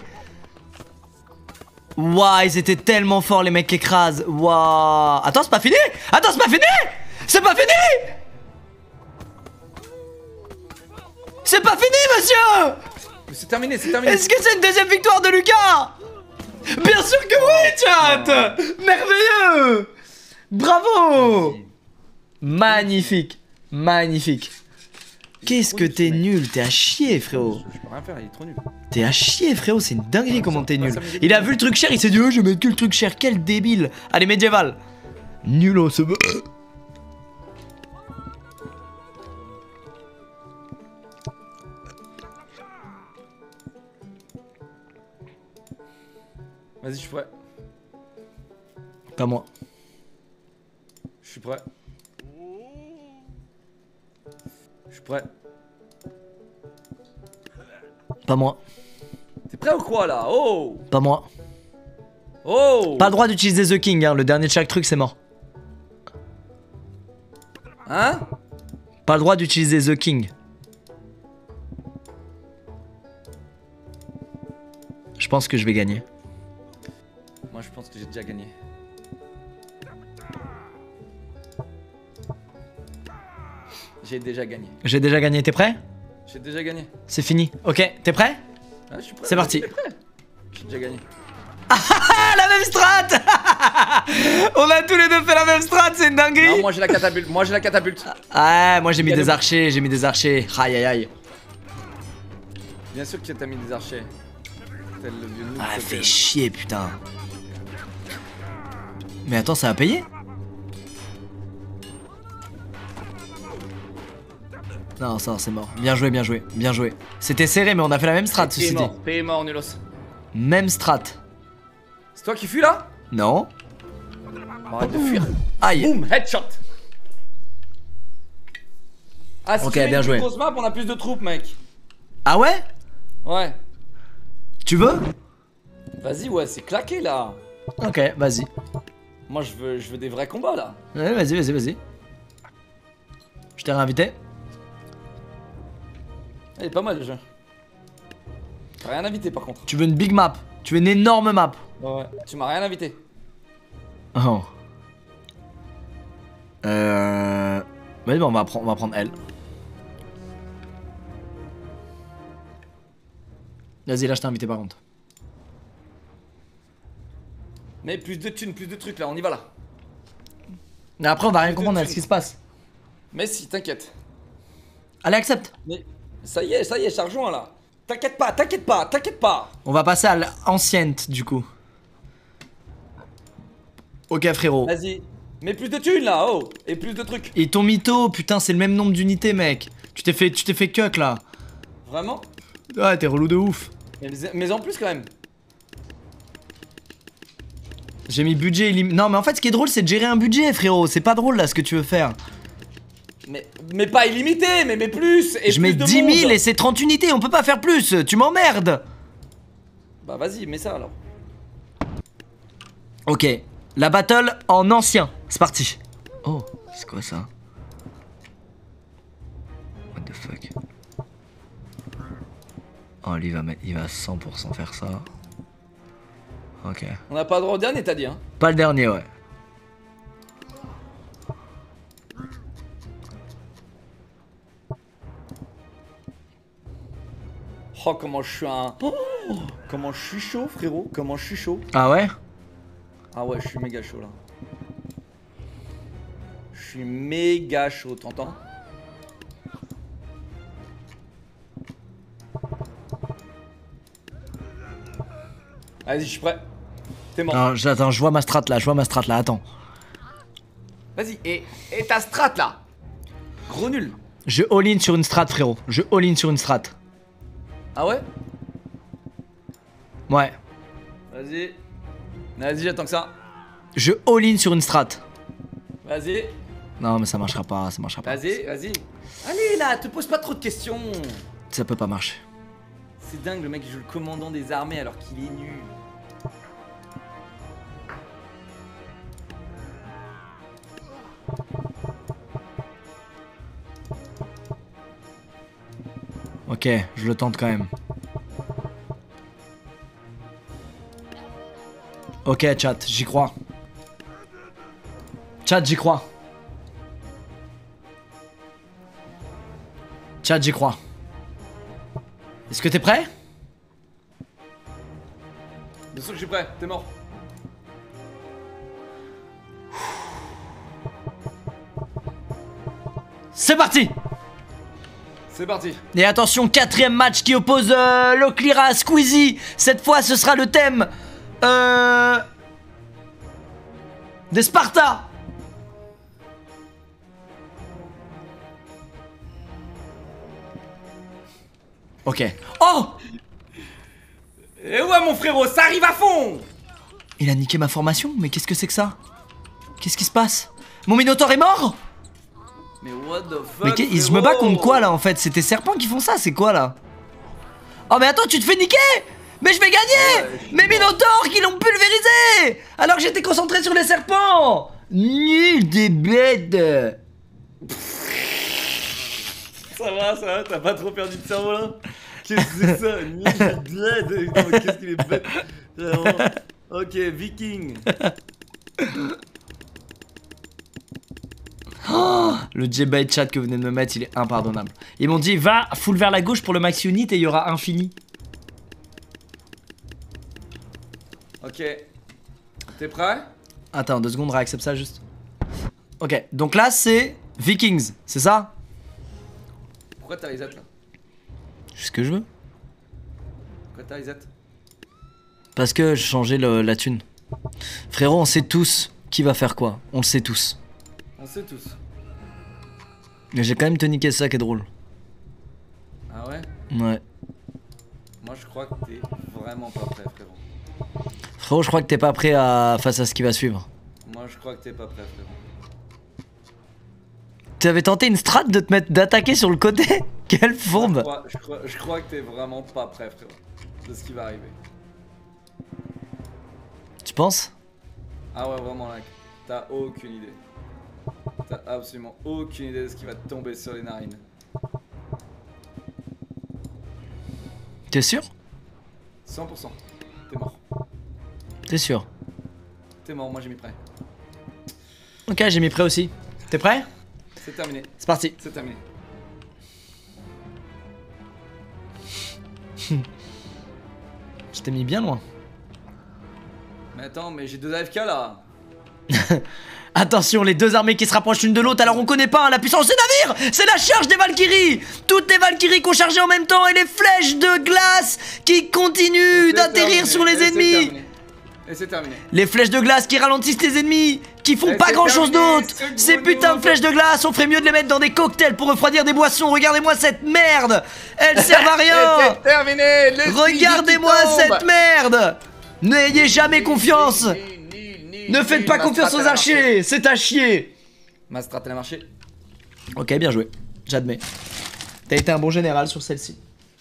Waouh, ils étaient tellement forts, les mecs qui écrasent. Waouh. Attends, c'est pas fini. Attends, c'est pas fini. C'est pas fini. C'est pas fini, monsieur. C'est terminé, c'est terminé. Est-ce que c'est une deuxième victoire de Lucas? Bien sûr que oui, chat. Merveilleux. Bravo. Magnifique. Magnifique. Qu'est-ce que t'es nul. T'es à chier, frérot. Je peux rien faire, il est trop nul. T'es à chier, frérot, c'est une dinguerie comment t'es nul. Il a vu le truc cher, il s'est dit oh, je vais mettre que le truc cher, quel débile. Allez, médiéval. Nul au se. Vas-y, je suis prêt. Pas moi. Je suis prêt. Je suis prêt. Pas moi. T'es prêt ou quoi là? Oh! Pas moi. Oh! Pas le droit d'utiliser The King, hein. Le dernier de chaque truc, c'est mort. Hein? Pas le droit d'utiliser The King. Je pense que je vais gagner. Moi je pense que j'ai déjà gagné. J'ai déjà gagné. J'ai déjà gagné, t'es prêt? J'ai déjà gagné. C'est fini. Ok, t'es prêt? Ah, je suis prêt. C'est parti. J'ai déjà gagné. Ah, la même strat. On a tous les deux fait la même strat, c'est une dinguerie. Non, moi j'ai la catapulte. Moi j'ai la catapulte. Ah, moi j'ai mis des archers, j'ai mis des archers. Aïe aïe aïe. Bien sûr que t'as mis des archers. Tel le vieux noob Ah, que fait t'es. chier, putain. Mais attends, ça a payé? Non, ça, c'est mort. Bien joué, bien joué, bien joué. C'était serré, mais on a fait la même strat, ceci dit. T'es mort, nulos. Même strat. C'est toi qui fuis là? Non. Arrête de fuir. Aïe. Boum, headshot. Ah, si Ok, tu mets bien une joué. grosse map, on a plus de troupes, mec. Ah ouais? Ouais. Tu veux? Vas-y, ouais, c'est claqué là. Ok, vas-y. Moi, je veux des vrais combats là. Ouais, vas-y, vas-y, vas-y. Je t'ai réinvité. Elle est pas mal le jeu. T'as rien invité par contre. Tu veux une big map? Tu veux une énorme map? Ouais. Tu m'as rien invité. Oh. Vas-y, bon, on va prendre elle. Vas-y, là je t'ai invité par contre. Mais plus de thunes, plus de trucs là, on y va là. Mais après on va rien comprendre à ce qui se passe. Mais si, t'inquiète. Allez, accepte. Mais ça y est, je t'ai rejoint là. T'inquiète pas, t'inquiète pas, t'inquiète pas. On va passer à l'ancienne du coup. Ok frérot. Vas-y. Mais plus de thunes là, oh. Et plus de trucs. Et ton mytho, putain c'est le même nombre d'unités mec. Tu t'es fait cuck là. Vraiment? Ouais t'es relou de ouf. Mais en plus quand même. J'ai mis budget illimité. Non mais en fait ce qui est drôle c'est de gérer un budget frérot. C'est pas drôle là ce que tu veux faire. Mais pas illimité, mais plus. Et je plus mets de 10 000 monde. et c'est 30 unités, on peut pas faire plus. Tu m'emmerdes. Bah vas-y, mets ça alors. Ok, la battle en ancien, c'est parti. Oh, c'est quoi ça? What the fuck? Oh, lui il va 100% faire ça. Ok. On n'a pas le droit au dernier, t'as dit hein? Pas le dernier, ouais. Oh comment je suis un... Oh, comment je suis chaud frérot, comment je suis chaud. Ah ouais? Ah ouais, je suis méga chaud là. Je suis méga chaud, t'entends? Vas-y, je suis prêt. T'es mort. Non, j'attends, je vois ma strat là, attends. Vas-y, et ta strat là. Gros nul. Je all-in sur une strat frérot, je all-in sur une strat. Ah ouais? Ouais. Vas-y. Vas-y, j'attends que ça. Je all-in sur une strat. Vas-y. Non mais ça marchera pas, ça marchera pas. Vas-y, vas-y. Allez là, te pose pas trop de questions. Ça peut pas marcher. C'est dingue, le mec joue le commandant des armées alors qu'il est nul. Ok, je le tente quand même. Ok, chat, j'y crois. Chat, j'y crois. Chat, j'y crois. Est-ce que t'es prêt? Bien sûr que je suis prêt, t'es mort. C'est parti! C'est parti. Et attention, quatrième match qui oppose Locklear à Squeezie. Cette fois, ce sera le thème des Sparta. Ok. Oh! Et ouais mon frérot, ça arrive à fond. Il a niqué ma formation? Mais qu'est-ce que c'est que ça? Qu'est-ce qui se passe? Mon Minotaur est mort? Mais what the fuck? Mais je me bats contre quoi là en fait? C'est tes serpents qui font ça, c'est quoi là? Oh mais attends, tu te fais niquer! Mais je vais gagner! Mes Minotaurs qui l'ont pulvérisé! Alors que j'étais concentré sur les serpents! Nul des bêtes! Ça va, t'as pas trop perdu de cerveau là? Qu'est-ce que c'est ça? Nul des bêtes. Qu'est-ce qu'il est bête? Vraiment. Ok, viking. Oh, le J-Bait chat que vous venez de me mettre, il est impardonnable. Ils m'ont dit, va full vers la gauche pour le max unit et il y aura infini. Ok. T'es prêt? Attends, 2 secondes, réaccepte ça juste. Ok, donc là c'est Vikings, c'est ça? Pourquoi t'as reset là? C'est ce que je veux. Pourquoi t'as reset? Parce que j'ai changé la thune. Frérot, on sait tous qui va faire quoi. On le sait tous. On sait tous. Mais j'ai quand même te niqué ça qui est drôle. Ah ouais? Ouais. Moi je crois que t'es vraiment pas prêt frérot. Frérot, je crois que t'es pas prêt face à ce qui va suivre. Moi je crois que t'es pas prêt frérot. Tu avais tenté une strat de te mettre d'attaquer sur le côté? Quelle fourbe! Je crois que t'es vraiment pas prêt frérot. De ce qui va arriver. Tu penses? Ah ouais vraiment là. T'as aucune idée. T'as absolument aucune idée de ce qui va te tomber sur les narines. T'es sûr? 100%. T'es mort. T'es sûr? T'es mort, moi j'ai mis prêt. Ok, j'ai mis prêt aussi. T'es prêt? C'est terminé. C'est parti. C'est terminé. Je t'ai mis bien loin. Mais attends, mais j'ai 2 AFK là. Attention, les deux armées qui se rapprochent l'une de l'autre. Alors on connaît pas hein, la puissance des navires. C'est la charge des Valkyries. Toutes les Valkyries qui ont chargé en même temps. Et les flèches de glace qui continuent d'atterrir sur les ennemis. Et c'est terminé. Les flèches de glace qui ralentissent les ennemis, qui font pas grand chose d'autre. Ces putains de flèches de glace, on ferait mieux de les mettre dans des cocktails pour refroidir des boissons. Regardez-moi cette merde. Elles servent à rien. C'est terminé. Regardez-moi cette merde. N'ayez jamais confiance. Ne faites pas confiance aux archers, c'est à chier. Ma strat elle a marché. Ok, bien joué, j'admets. T'as été un bon général sur celle-ci.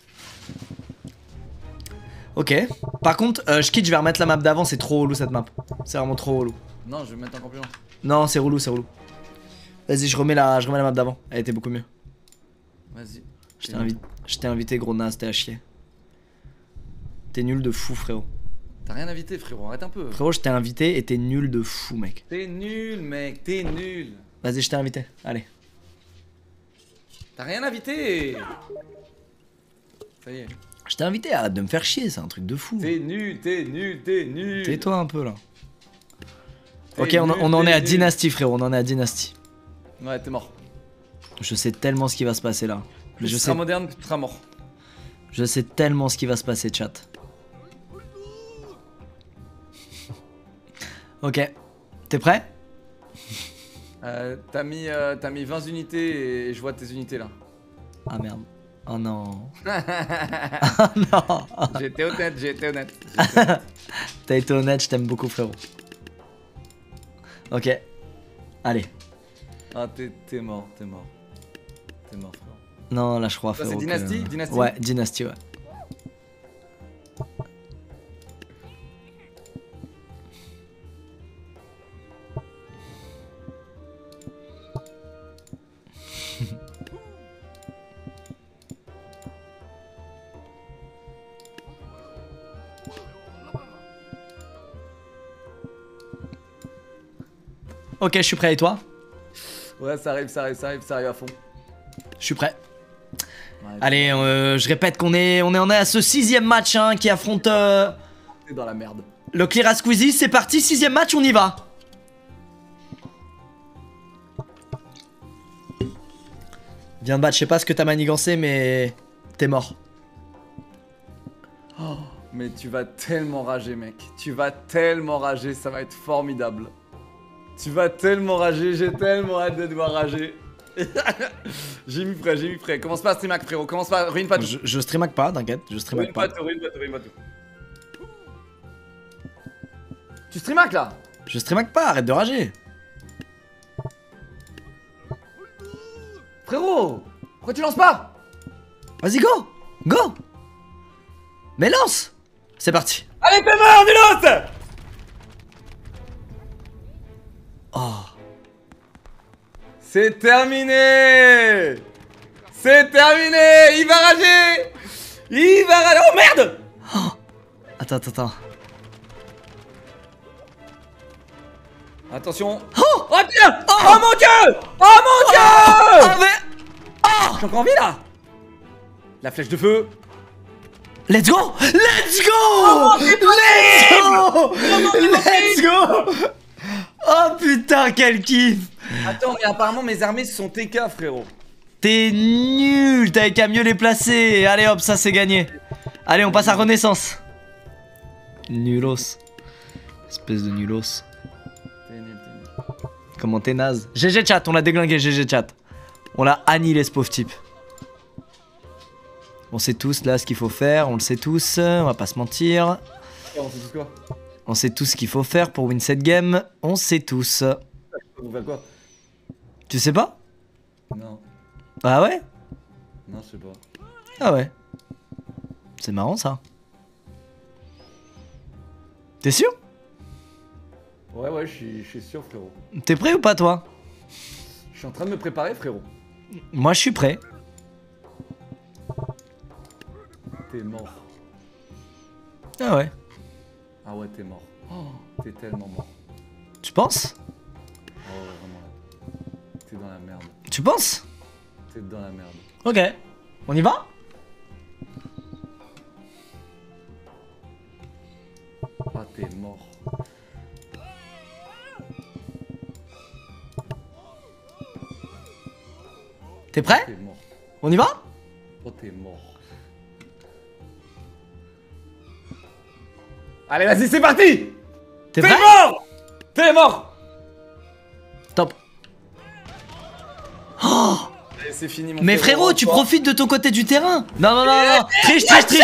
Ok, par contre, je quitte, je vais remettre la map d'avant, c'est trop relou cette map. C'est vraiment trop relou. Non, je vais mettre encore plus loin. Non, c'est relou, c'est relou. Vas-y, je remets la map d'avant, elle était beaucoup mieux. Vas-y. Je t'ai invité, gros naze, t'es à chier. T'es nul de fou, frérot. T'as rien invité, frérot, arrête un peu. Frérot, je t'ai invité et t'es nul de fou, mec. T'es nul, mec, t'es nul. Vas-y, je t'ai invité, allez. T'as rien invité. Ça y est. Je t'ai invité, arrête de me faire chier, c'est un truc de fou. T'es nul, t'es nul, t'es nul. Tais-toi un peu là. Ok, on en est à Dynasty, frérot, on en est à Dynasty. Ouais, t'es mort. Je sais tellement ce qui va se passer là. Mais je serai moderne, tu seras mort. Je sais tellement ce qui va se passer, chat. Ok, t'es prêt? T'as mis 20 unités et je vois tes unités là. Ah merde. Oh non. Oh non. J'étais honnête, j'étais honnête. T'as été honnête, je t'aime beaucoup, frérot. Ok. Allez. Ah, t'es mort, t'es mort. T'es mort, frérot. Non, là je crois. Ça, c'est Dynasty, Dynasty. Ouais, Dynasty, ouais. Ok, je suis prêt, et toi? Ouais, ça arrive à fond. Je suis prêt. Ouais, Allez, je répète qu'on est à ce 6ème match hein, qui affronte t'es dans la merde. le Clear Squeezie. C'est parti, 6ème match, on y va. Viens de battre, je sais pas ce que t'as manigancé, mais t'es mort. Oh, mais tu vas tellement rager, mec. Tu vas tellement rager, ça va être formidable. Tu vas tellement rager, j'ai tellement hâte de devoir rager. J'ai mis prêt. Commence pas à streamac, frérot. Commence pas, ruine pas tout. Je streamac pas, t'inquiète, je streamac pas. Ruine pas tout. Tu streamac là? Je streamac pas, arrête de rager. Frérot, pourquoi tu lances pas? Vas-y, go. Go. Mais lance. C'est parti. Allez, fais mort, Nulos. Oh. C'est terminé. C'est terminé. Il va rager. Oh merde. Oh. Attends. Attention. Oh. Oh putain. Oh. Oh mon dieu. Oh mon dieu. Oh, mais... Je suis encore en vie là. La flèche de feu. Let's go. Let's go. Let's go. Oh putain, quel kiff. Attends, mais apparemment mes armées sont TK, frérot. T'es nul, t'avais qu'à mieux les placer. Allez hop, ça c'est gagné. Allez, on passe à Renaissance. Nulos. Espèce de nulos. T'es nul. Comment t'es naze. GG chat, on l'a déglingué, GG chat. On l'a annihilé ce pauvre type. On sait tous là ce qu'il faut faire, on le sait tous, on va pas se mentir. On sait tous quoi? On sait tous ce qu'il faut faire pour win cette game, on sait tous. On fait quoi? Tu sais pas? Non. Ah ouais? Non, je sais pas. Ah ouais. C'est marrant ça. T'es sûr? Ouais, je suis sûr, frérot. T'es prêt ou pas toi? Je suis en train de me préparer, frérot. Moi je suis prêt. T'es mort. Ah ouais. Ah ouais, t'es mort. Oh, t'es tellement mort. Tu penses? Oh ouais, vraiment. T'es dans la merde. Tu penses? T'es dans la merde. Ok. On y va? Ah, t'es mort. T'es prêt? T'es mort. On y va? Oh, t'es mort. Allez, vas-y, c'est parti! T'es T'es prêt? mort! T'es mort! Top. Oh! Allez, c'est fini, mon Mais frérot, tu Toi. profites de ton côté du terrain. Non. Triche.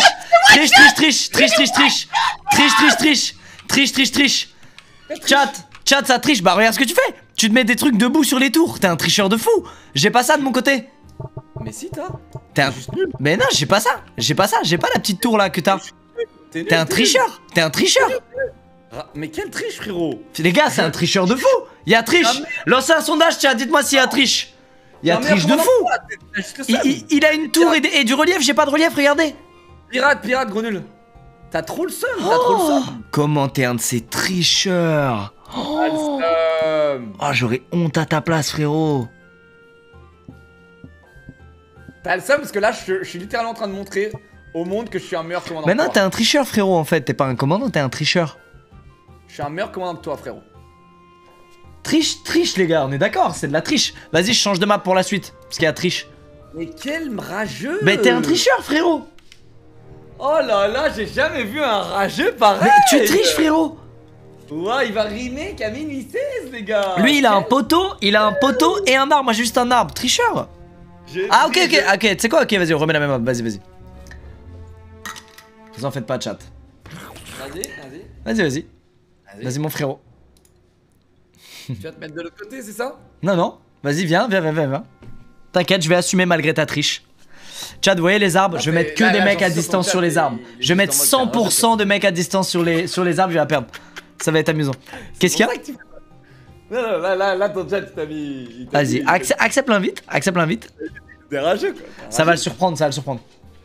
Triche. Chat, ça triche. Bah regarde ce que tu fais. Tu te mets des trucs debout sur les tours. T'es un tricheur de fou. J'ai pas ça de mon côté. Mais si, t'as. T'es un... juste nul. Mais non, j'ai pas ça. J'ai pas la petite tour là que t'as. Nul, T'es un tricheur. Mais quel triche, frérot! Les gars, c'est un tricheur de fou. Y'a triche. Lancez un sondage, tiens, dites-moi s'il y a triche. Y'a triche de fou. Il a une tour et du relief. J'ai pas de relief, regardez. Pirate, gros nul. T'as trop le seum, t'as trop le seum. Comment t'es un de ces tricheurs? T'as le seum. Oh, j'aurais honte à ta place, frérot. T'as le seum parce que là, je suis littéralement en train de montrer au monde que je suis un meilleur commandant. Mais que non, toi. t'es un tricheur, frérot, en fait. T'es pas un commandant, t'es un tricheur. Je suis un meilleur commandant que toi, frérot. Triche, les gars, on est d'accord, c'est de la triche. Vas-y, je change de map pour la suite, parce qu'il y a triche. Mais quel rageux! Mais t'es un tricheur, frérot. Oh là là, j'ai jamais vu un rageux pareil! Mais tu triches, frérot. Ouais, il va remake à minuit 16, les gars! Lui, il a un poteau et un arbre. Moi, j'ai juste un arbre. Tricheur. Ah, ok, tu sais quoi? Ok, vas-y, on remet la même map. Vas-y. Vous en faites pas, chat. Vas-y, mon frérot. Tu vas te mettre de l'autre côté, c'est ça? Non, vas-y, viens. T'inquiète, je vais assumer malgré ta triche. Chad, vous voyez les arbres? Ah, Je vais mettre que là, des là, mecs j'en à suis sur distance ton sur chat, les arbres. il est Je vais mettre juste en mode 100% de mecs à distance sur les arbres, je vais la perdre. Ça va être amusant. Qu'est-ce qu'il y a? Non, là, ton chat, il t'a mis. Vas-y, accepte l'invite. Accepte l'invite. T'es rageux, quoi. Ça va le surprendre, ça va le surprendre.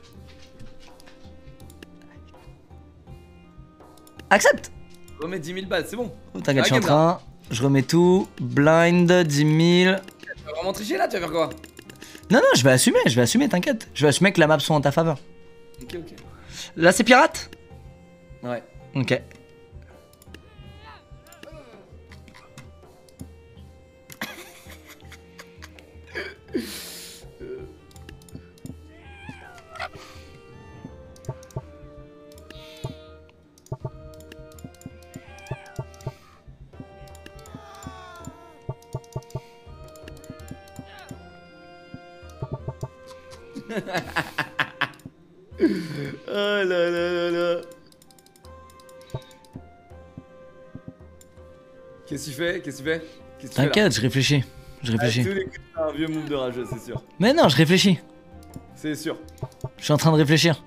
Accepte. Remets 10 000 balles, c'est bon. T'inquiète, je suis en train. Je remets tout. Blind, 10 000. Tu vas vraiment tricher là, tu vas faire quoi? Non, je vais assumer, t'inquiète. Je vais assumer que la map soit en ta faveur. Ok. Là, c'est pirate? Ouais. Ok. Oh là. Qu'est-ce que tu fais? T'inquiète, je réfléchis. Tous les coups, c'est un vieux move de rageux, c'est sûr. Mais non, je réfléchis. C'est sûr. Je suis en train de réfléchir.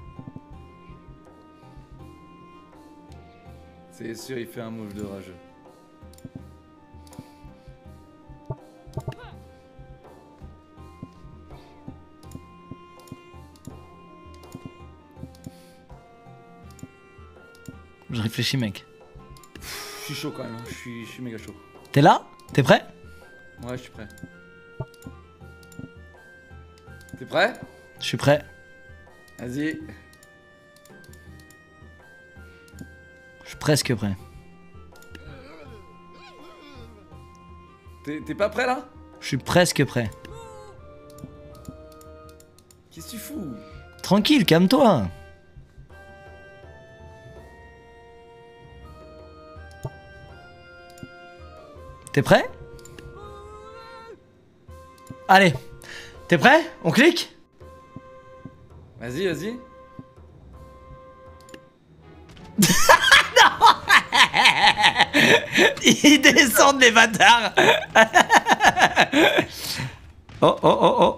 C'est sûr, il fait un move de rageux. Je réfléchis, mec. Je suis chaud quand même, hein. Je suis méga chaud. T'es là? T'es prêt? Ouais, je suis prêt. T'es prêt? Je suis prêt. Vas-y. Je suis presque prêt. T'es pas prêt là? Je suis presque prêt. Qu'est-ce que tu fous? Tranquille, calme-toi. T'es prêt? Allez. T'es prêt? On clique? Vas-y. Ils descendent les bâtards. Oh,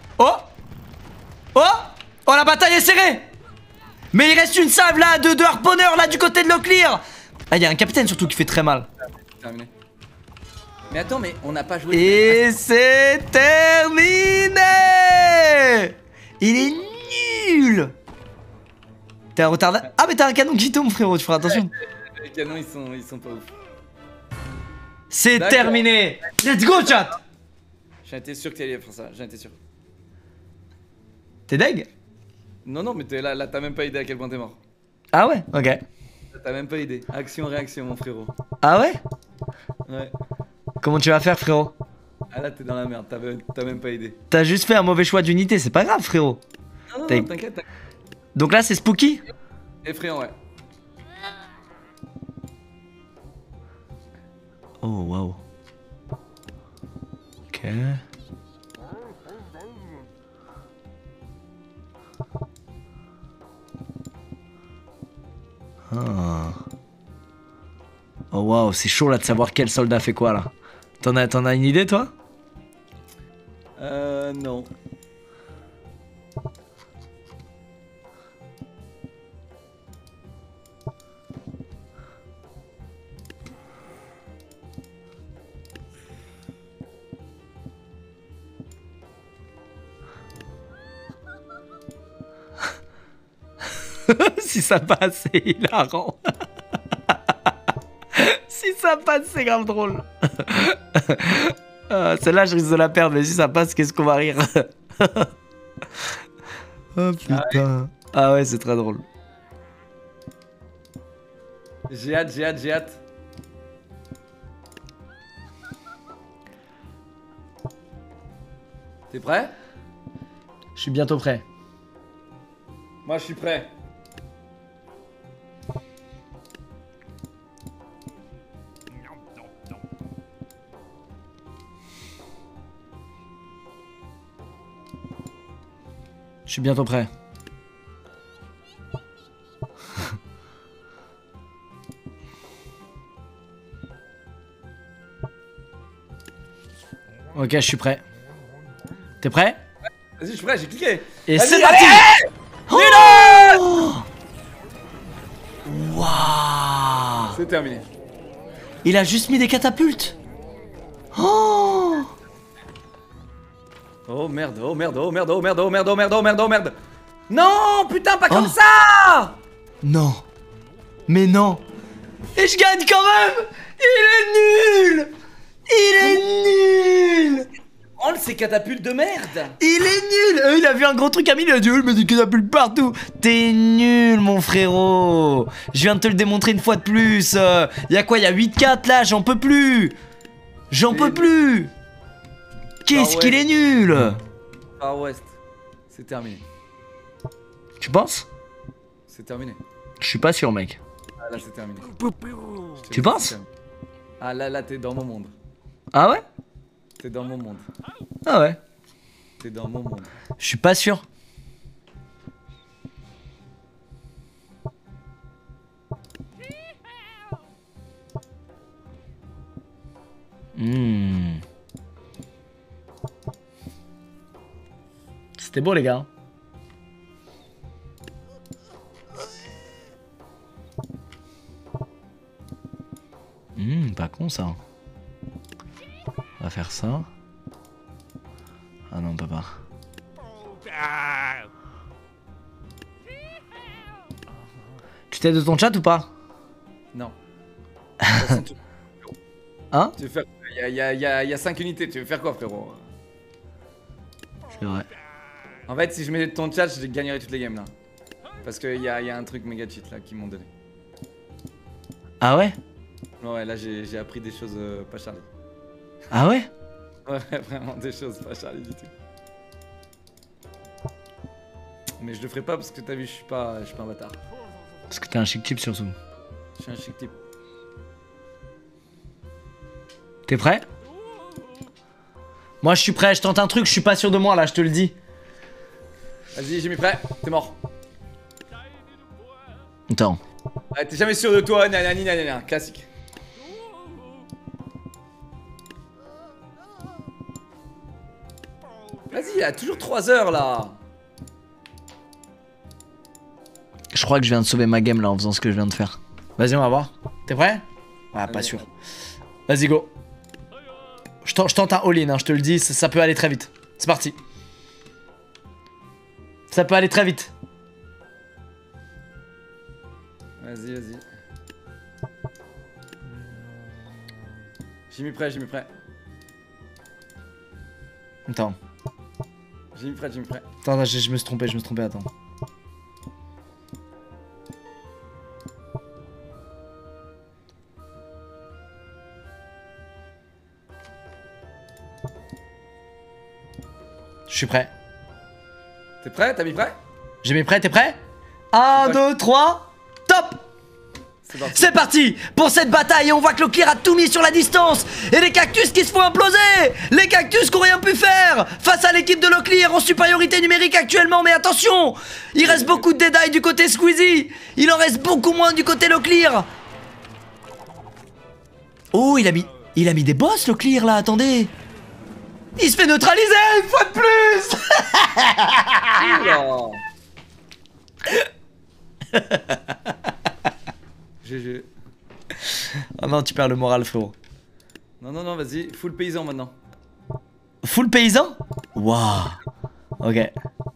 la bataille est serrée. Mais il reste une salve là de harponneurs là du côté de Locklear. Ah, il y a un capitaine surtout qui fait très mal. Terminé. Mais attends, mais on n'a pas joué. Et c'est terminé. Il est nul. T'es un retardé. Ah, mais t'as un canon qui tombe, frérot, tu feras attention. Les canons, ils sont pas ouf. C'est terminé. Let's go, chat. J'en étais sûr que t'allais faire ça, j'en étais sûr. T'es deg? Non, mais t'es là, t'as même pas idée à quel point t'es mort. Ah ouais? Ok. T'as même pas idée. Action-réaction, mon frérot. Ah ouais? Ouais. Comment tu vas faire, frérot? Ah là, t'es dans la merde, t'as même pas idée. T'as juste fait un mauvais choix d'unité, c'est pas grave, frérot. Non, t'inquiète. Donc là, c'est Spooky? Effrayant, ouais. Oh, waouh. Ok. Ah. Oh, waouh, c'est chaud là de savoir quel soldat fait quoi là. T'en as une idée, toi? Non. Si ça passe, c'est hilarant. Si ça passe, c'est grave drôle. Celle-là, je risque de la perdre, mais si ça passe, qu'est-ce qu'on va rire? Oh putain. Ah ouais, c'est très drôle. J'ai hâte. T'es prêt? Je suis bientôt prêt. Moi, je suis prêt. Je suis bientôt prêt. Ok, je suis prêt. T'es prêt? Vas-y, je suis prêt, j'ai cliqué. Et Vas-y, c'est parti. allez. Oh Waouh. C'est terminé. Il a juste mis des catapultes. Oh Oh merde, oh merde, oh merde, oh merde, oh merde, oh merde, oh merde, oh merde. Non, putain, pas comme Oh. ça. non. Mais non. Et je gagne quand même. Il est nul. Il est nul. Oh, ces catapultes de merde. Il est nul. Il a vu un gros truc à mille, il a dit il met des catapultes partout. T'es nul mon frérot. Je viens de te le démontrer une fois de plus. Y'a quoi, y'a 8-4 là, j'en peux plus. J'en peux plus. Qu'est-ce qu'il est nul. Far West, c'est terminé. Tu penses? C'est terminé. Je suis pas sûr mec. Ah là, c'est terminé. Tu penses? Ah là, t'es dans mon monde. Ah ouais? T'es dans mon monde. Ah ouais. T'es dans mon monde. Je suis pas sûr. C'était beau les gars. Pas con ça. On va faire ça. Ah non, on peut pas. Tu t'aides de ton chat ou pas? Non. Hein? Tu veux faire... Il y a 5 unités, tu veux faire quoi frérot? C'est vrai. En fait, si je mets ton chat, je gagnerai toutes les games là. Parce qu'il y a un truc méga cheat là qu'ils m'ont donné. Ah ouais? Ouais, là j'ai appris des choses pas Charlie. Ah ouais? Ouais, vraiment des choses pas Charlie du tout. Mais je le ferai pas parce que t'as vu, je suis pas un bâtard. Parce que t'es un chic type surtout. Je suis un chic type. T'es prêt? Moi je suis prêt, je tente un truc, je suis pas sûr de moi là, je te le dis. Vas-y, j'ai mis prêt, t'es mort. Attends. Ouais, t'es jamais sûr de toi, nanani nanana, classique. Vas-y, il y a toujours 3 heures là. Je crois que je viens de sauver ma game là en faisant ce que je viens de faire. Vas-y, on va voir. T'es prêt? Ah, pas sûr. Vas-y, go. Je tente un all-in, hein, je te le dis, ça peut aller très vite. C'est parti. Ça peut aller très vite. Vas-y, vas-y. J'ai mis prêt, j'ai mis prêt. Attends. J'ai mis prêt, j'ai mis prêt. Attends, je me suis trompé, attends. Je suis prêt. T'es prêt? T'as mis prêt? J'ai mis prêt, t'es prêt? 1, 2, 3, top! C'est parti pour cette bataille. On voit que le clear a tout mis sur la distance. Et les cactus qui se font imploser. Les cactus qui n'ont rien pu faire face à l'équipe de Locklear en supériorité numérique actuellement. Mais attention, il reste beaucoup de détails du côté Squeezie. Il en reste beaucoup moins du côté Locklear. Oh, il a mis des boss Locklear là, attendez. Il se fait neutraliser une fois de plus. GG. Ah non, tu perds le moral, frérot. Non, non, non, vas-y, full paysan maintenant. Full paysan? Waouh. Ok.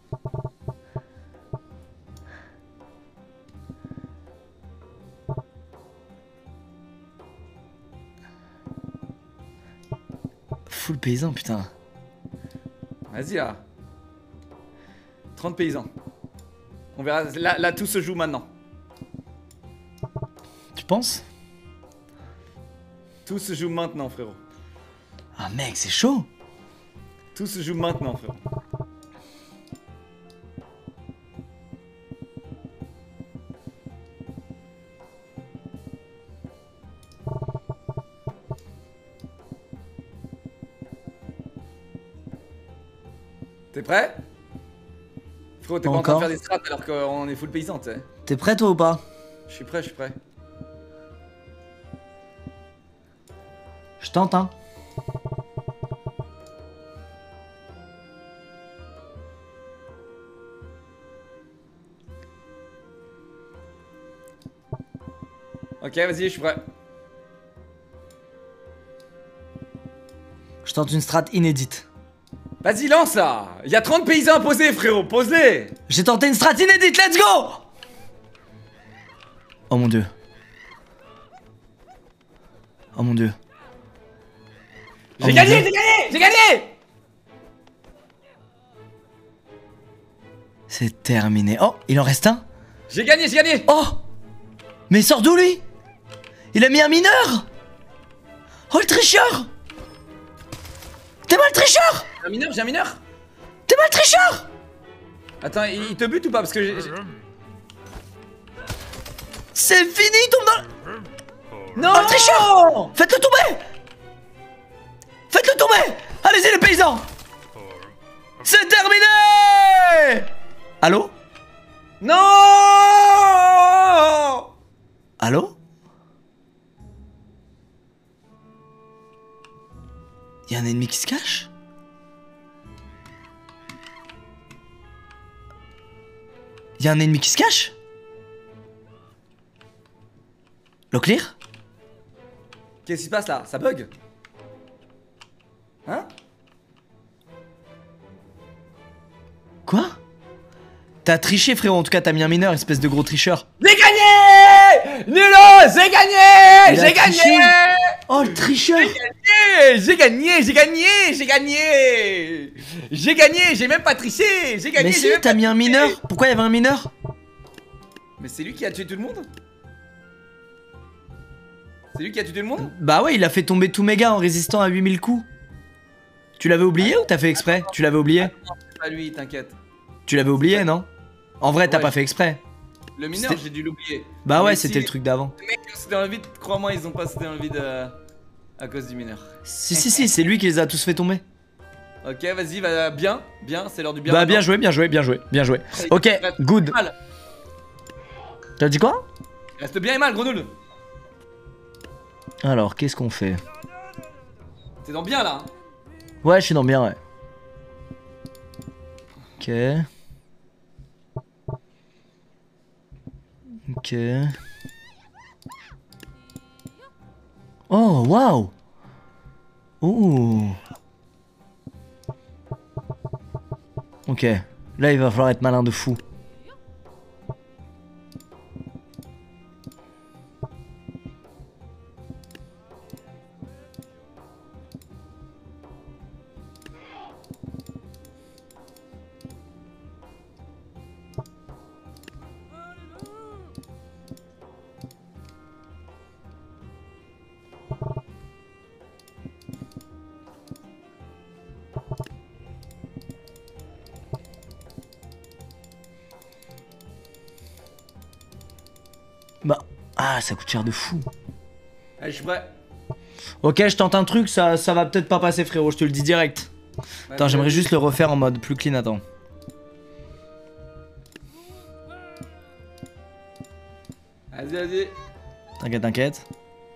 Full paysan, putain. Vas-y, là. 30 paysans. On verra, là tout se joue maintenant. Tu penses? Tout se joue maintenant, frérot. Ah mec, c'est chaud. Tout se joue maintenant, frérot. T'es prêt? Frérot, t'es pas en train de faire des strats alors qu'on est full paysan, tu sais. T'es prêt toi ou pas? Je suis prêt, je suis prêt. Je tente, hein. Ok, vas-y, je suis prêt. Je tente une strat inédite. Vas-y, lance là. Il y a 30 paysans à poser, frérot, pose-les. J'ai tenté une strat inédite, let's go! Oh mon dieu. Oh mon dieu. J'ai gagné, j'ai gagné, j'ai gagné. C'est terminé. Oh, il en reste un? J'ai gagné, j'ai gagné. Oh! Mais il sort d'où lui? Il a mis un mineur? Oh le tricheur! T'es mal tricheur! J'ai un mineur, j'ai un mineur. T'es mal tricheur! Attends, il te bute ou pas? Parce que C'est fini, il tombe dans... Non! Oh le tricheur! Faites-le tomber! Faites-le tomber! Allez-y les paysans! C'est terminé! Allô? Non! Allô? Y'a un ennemi qui se cache? Y'a un ennemi qui se cache? Locklear? Qu'est-ce qui se passe là? Ça bug? Hein? Quoi? T'as triché frérot, en tout cas t'as mis un mineur, espèce de gros tricheur. J'ai gagné! Nulo! J'ai gagné! Il a J'ai gagné! triché. Oh le tricheur! J'ai gagné! J'ai gagné! J'ai gagné! J'ai gagné! J'ai même pas triché! J'ai gagné! Mais si, t'as mis un mineur. Pourquoi il y avait un mineur? Mais c'est lui qui a tué tout le monde? C'est lui qui a tué tout le monde? Bah ouais, il a fait tomber tous mes gars en résistant à 8000 coups. Tu l'avais oublié ou t'as fait exprès? Tu l'avais oublié? Non, c'est pas lui, t'inquiète. Tu l'avais oublié, non? En vrai, t'as Ouais. pas fait exprès. Le mineur, j'ai dû l'oublier. Bah ouais, Mais c'était si- le truc d'avant. Les mecs, c'était dans le vide, crois-moi, ils ont pas c'était dans le vide à cause du mineur. Si, si, si, c'est lui qui les a tous fait tomber. Ok, vas-y, va bien, c'est l'heure du bien. Bah bien joué, bien joué, bien joué, bien joué. Ok, good. Mal. T'as dit quoi? Reste bien et mal, Grenoble. Alors, qu'est-ce qu'on fait? T'es dans bien là. Hein. Ouais, je suis dans bien, ouais. Ok. Ok. Oh, waouh! Ouh! Ok. Là, il va falloir être malin de fou. Bah, ah, ça coûte cher de fou. Allez, je suis prêt. Ok, je tente un truc, ça va peut-être pas passer, frérot, je te le dis direct. Attends, j'aimerais juste le refaire en mode plus clean, attends. Vas-y, vas-y. T'inquiète, t'inquiète.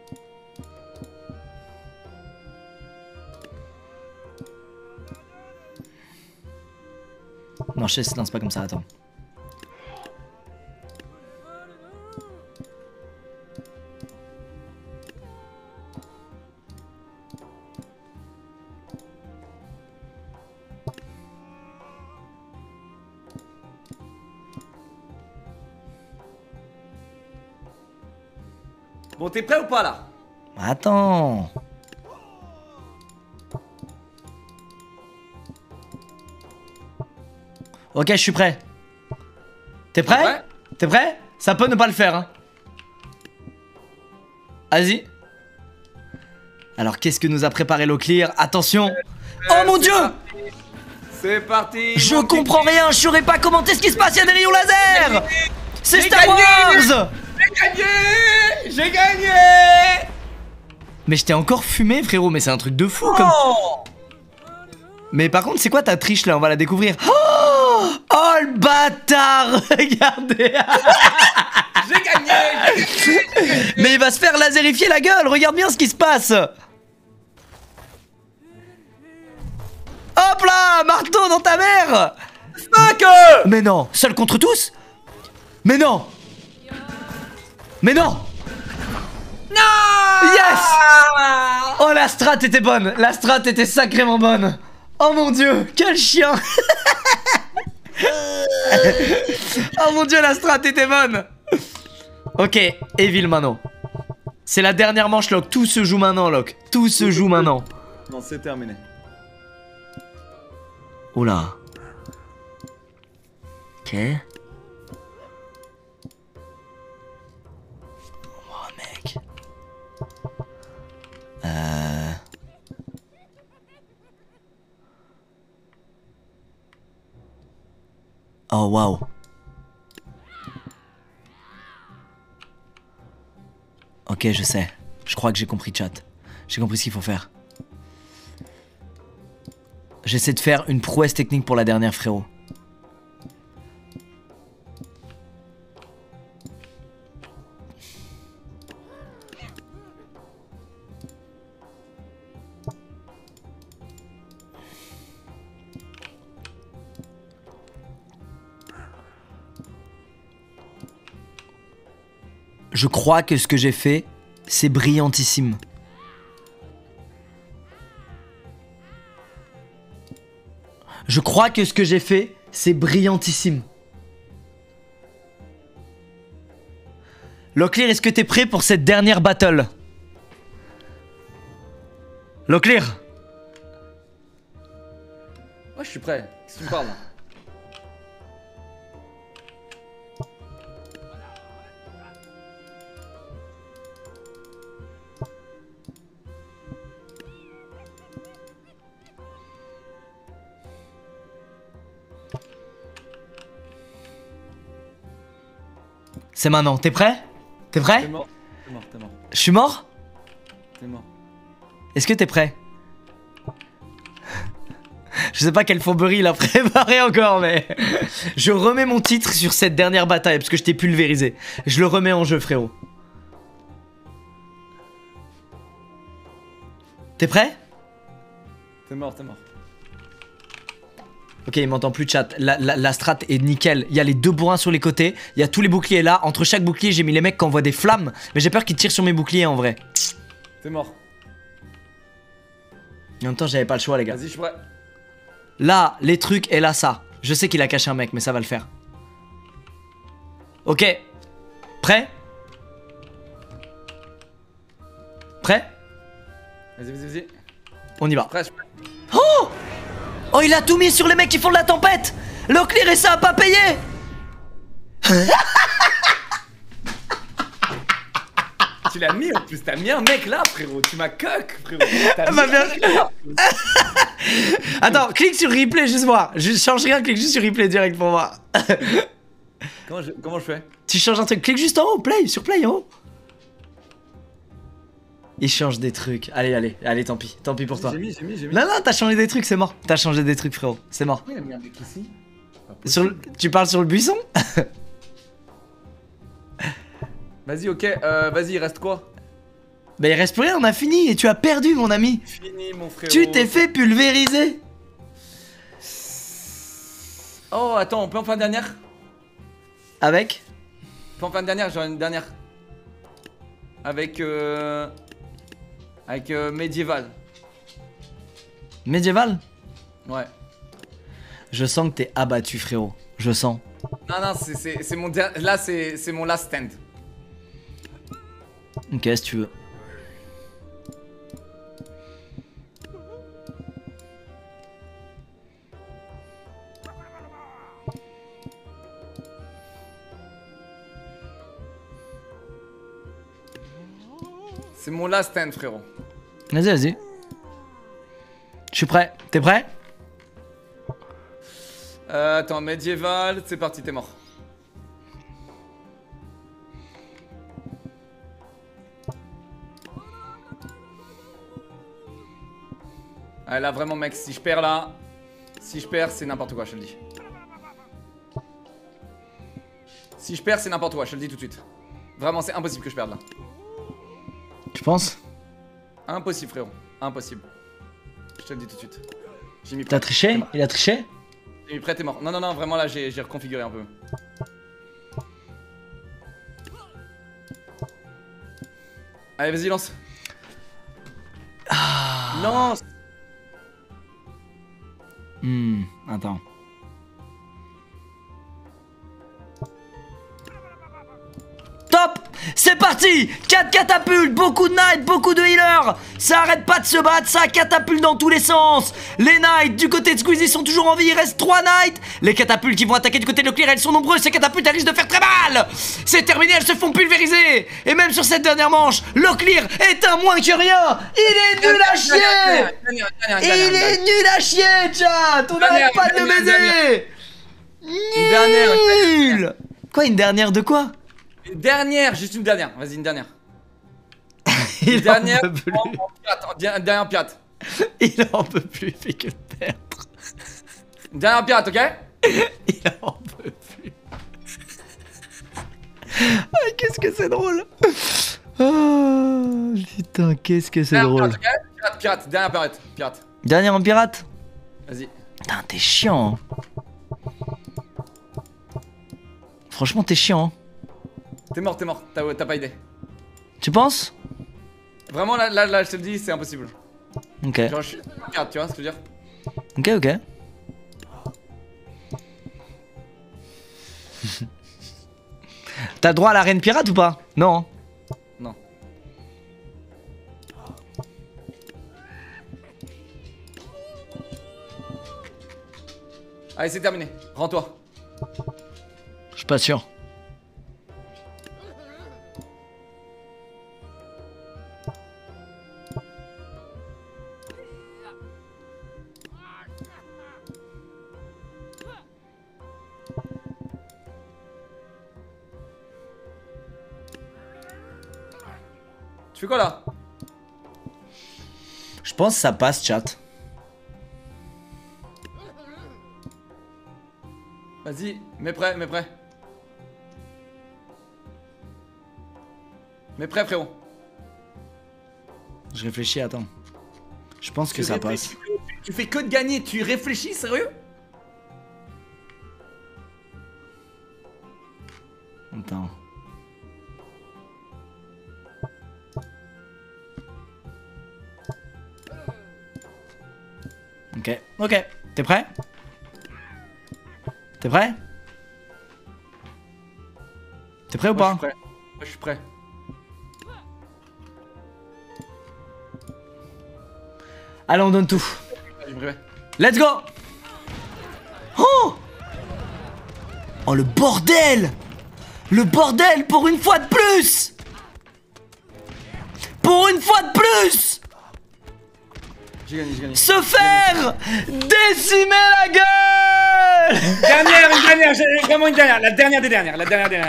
Non, je sais, c'est pas comme ça, attends. Bon, t'es prêt ou pas là? Attends. Ok, je suis prêt. T'es prêt? T'es prêt? Ça peut ne pas le faire, hein. Vas-y. Alors, qu'est-ce que nous a préparé Locklear? Attention. Oh mon dieu! C'est parti. Je comprends rien, je saurais pas commenter ce qui se passe, il y a des rayons laser! C'est J'ai Star gagné! Wars! J'ai gagné! J'ai gagné! Mais je t'ai encore fumé, frérot, mais c'est un truc de fou comme. Oh! Mais par contre, c'est quoi ta triche là? On va la découvrir. Oh, oh le bâtard! Regardez! J'ai gagné! Mais il va se faire laserifier la gueule! Regarde bien ce qui se passe! Hop là! Marteau dans ta mère! 5! Mais non! Seul contre tous? Mais non! Mais non! Yes! Oh, la strat était bonne. La strat était sacrément bonne. Oh mon dieu, quel chien. Oh mon dieu, la strat était bonne. Ok, Evil maintenant. C'est la dernière manche, Locke. Tout se joue maintenant, Locke. Tout se joue maintenant. Non, c'est terminé. Oula. Ok. Oh mec. Oh waouh. Ok, je sais. Je crois que j'ai compris, chat. J'ai compris ce qu'il faut faire. J'essaie de faire une prouesse technique pour la dernière, frérot. Je crois que ce que j'ai fait, c'est brillantissime. Je crois que ce que j'ai fait, c'est brillantissime. Locklear, est-ce que t'es prêt pour cette dernière battle? Locklear? Ouais, je suis prêt. Qu'est-ce que tu me parles là? C'est maintenant, t'es prêt? T'es prêt? T'es mort, t'es mort, t'es mort. Je suis mort? T'es mort. Est-ce que t'es prêt? Je sais pas quelle fourberie il a préparé encore, mais... Je remets mon titre sur cette dernière bataille, parce que je t'ai pulvérisé. Je le remets en jeu, frérot. T'es prêt? T'es mort, t'es mort. Ok, il m'entend plus, chat. La strat est nickel. Il y a les deux bourrins sur les côtés. Il y a tous les boucliers là. Entre chaque bouclier, j'ai mis les mecs qui envoient des flammes. Mais j'ai peur qu'ils tirent sur mes boucliers en vrai. T'es mort. En même temps, j'avais pas le choix, les gars. Vas-y, je suis prêt. Là, les trucs, et là, ça. Je sais qu'il a caché un mec, mais ça va le faire. Ok. Prêt? Prêt? Vas-y, vas-y, vas-y. On y va. Prêt, je suis prêt. Oh! Oh, il a tout mis sur les mecs qui font de la tempête! Locklear et ça a pas payé! Tu l'as mis en plus, t'as mis un mec là, frérot. Tu m'as coque, frérot. T'as Bah, mis bien un mec là. Attends, clique sur replay, juste voir. Je change rien, clique juste sur replay direct pour voir. Comment je fais? Tu changes un truc, clique juste en haut, play, sur play en haut. Il change des trucs. Allez, allez, allez, tant pis pour toi. J'ai mis. Non, non, t'as changé des trucs, c'est mort. T'as changé des trucs, frérot, c'est mort. Pourquoi il a mis un mec ici? Tu parles sur le buisson? Vas-y, ok, vas-y, il reste quoi? Bah, il reste plus rien, on a fini et tu as perdu, mon ami. Fini, mon frérot. Tu t'es fait pulvériser. Oh, attends, on peut en faire une dernière? Avec? On peut en faire une dernière, genre une dernière. Avec médiéval. Médiéval? Ouais. Je sens que t'es abattu, frérot. Je sens. Non, non, c'est mon dernier. Là, c'est mon last stand. Ok, si tu veux. C'est mon last stand, frérot. Vas-y, vas-y. Je suis prêt. T'es prêt? Attends, médiéval, c'est parti, t'es mort. Ah, là, vraiment, mec, si je perds là, c'est n'importe quoi, je te le dis. Si je perds, c'est n'importe quoi, je te le dis tout de suite. Vraiment, c'est impossible que je perde là. Tu penses? Impossible, frérot. Impossible. Je te le dis tout de suite. J'ai mis T'as triché? Il a triché? J'ai mis prêt, t'es mort. Non, non, non, vraiment là, j'ai reconfiguré un peu. Allez, vas-y, lance. Lance. Attends. Top! C'est parti! 4 catapultes, beaucoup de knights, beaucoup de healers. Ça arrête pas de se battre, ça catapulte dans tous les sens. Les knights du côté de Squeezie sont toujours en vie, il reste 3 knights. Les catapultes qui vont attaquer du côté de Leclerc, elles sont nombreuses, ces catapultes elles risquent de faire très mal. C'est terminé, elles se font pulvériser. Et même sur cette dernière manche, Leclerc est un moins que rien. Il est nul à chier. Il est nul à chier, chat. On n'arrête pas de le baiser. Une dernière. Nul. Quoi, une dernière de quoi? Une dernière, juste une dernière. Vas-y, une dernière. Il Une dernière. en peut plus. Une dernière pirate. Il en peut plus, il fait que perdre. Une dernière pirate, ok? Il en peut plus. Ah, qu'est-ce que c'est drôle. Oh, putain, qu'est-ce que c'est drôle. Pirate, okay? Pirate, dernière pirate. Pirate. Dernier en pirate. Vas-y. Putain, t'es chiant. Hein. Franchement, t'es chiant. Hein. T'es mort, t'as pas idée. Tu penses? Vraiment, là, je te le dis, c'est impossible. Ok. Genre, je suis pirate, tu vois ce que je veux dire? Ok, ok. T'as droit à la reine pirate ou pas? Non. Non. Allez, c'est terminé. Rends-toi. Je suis pas sûr. Tu fais quoi là? Je pense que ça passe, chat. Vas-y, mets prêt. Mets prêt, frérot. Je réfléchis, attends. Je pense que ça passe. Tu fais que de gagner, tu réfléchis, sérieux? Attends. Ok, ok. T'es prêt? T'es prêt? T'es prêt ou pas? Je suis prêt. Allez, on donne tout. Je suis prêt. Let's go! Oh! Oh, le bordel! Le bordel pour une fois de plus! Pour une fois de plus! J'ai gagné. Se faire décimer la gueule! Une dernière, j'ai vraiment une dernière. La dernière des dernières,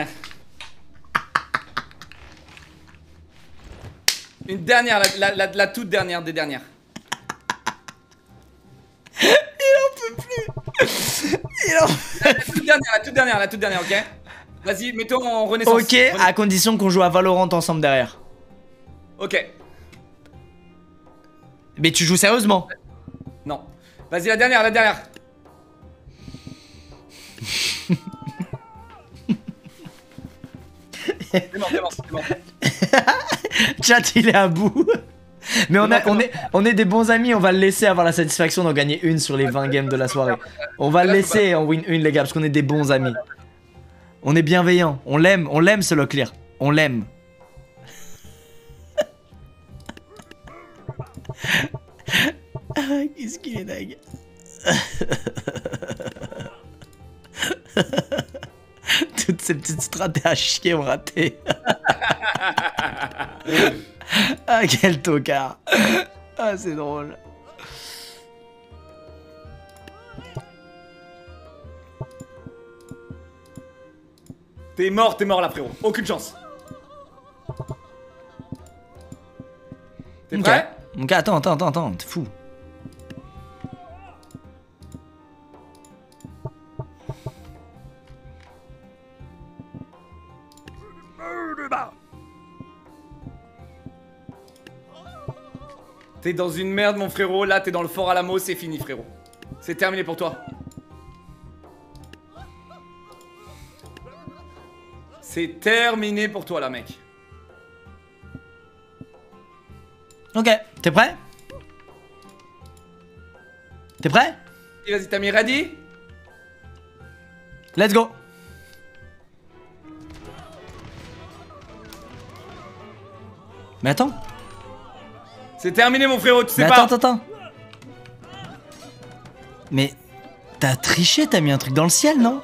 Une dernière, la toute dernière des dernières. La toute dernière, ok? Vas-y, mets-toi en renaissance. Ok, à condition qu'on joue à Valorant ensemble derrière. Ok. Mais tu joues sérieusement? Non. Vas-y, la dernière. C'est mort. Chat, il est à bout. Mais on est des bons amis, on va le laisser avoir la satisfaction d'en gagner une sur les 20 games de la soirée. On va le laisser en win une, les gars, parce qu'on est des bons amis. On est bienveillants, on l'aime ce Leclerc. On l'aime. Qu'est-ce qu'il est dingue. Toutes ces petites stratégies à chier ont raté. Ah, quel tocard. Ah, c'est drôle. T'es mort là, frérot. Aucune chance. T'es prêt? Ok, attends, t'es fou. T'es dans une merde, mon frérot. Là, t'es dans le fort Alamo, c'est fini, frérot. C'est terminé pour toi. C'est terminé pour toi, là, mec. Ok, t'es prêt? T'es prêt? Vas-y, t'as mis ready? Let's go. Mais attends. C'est terminé mon frérot, tu sais Mais pas. attends. Mais t'as triché, t'as mis un truc dans le ciel, non?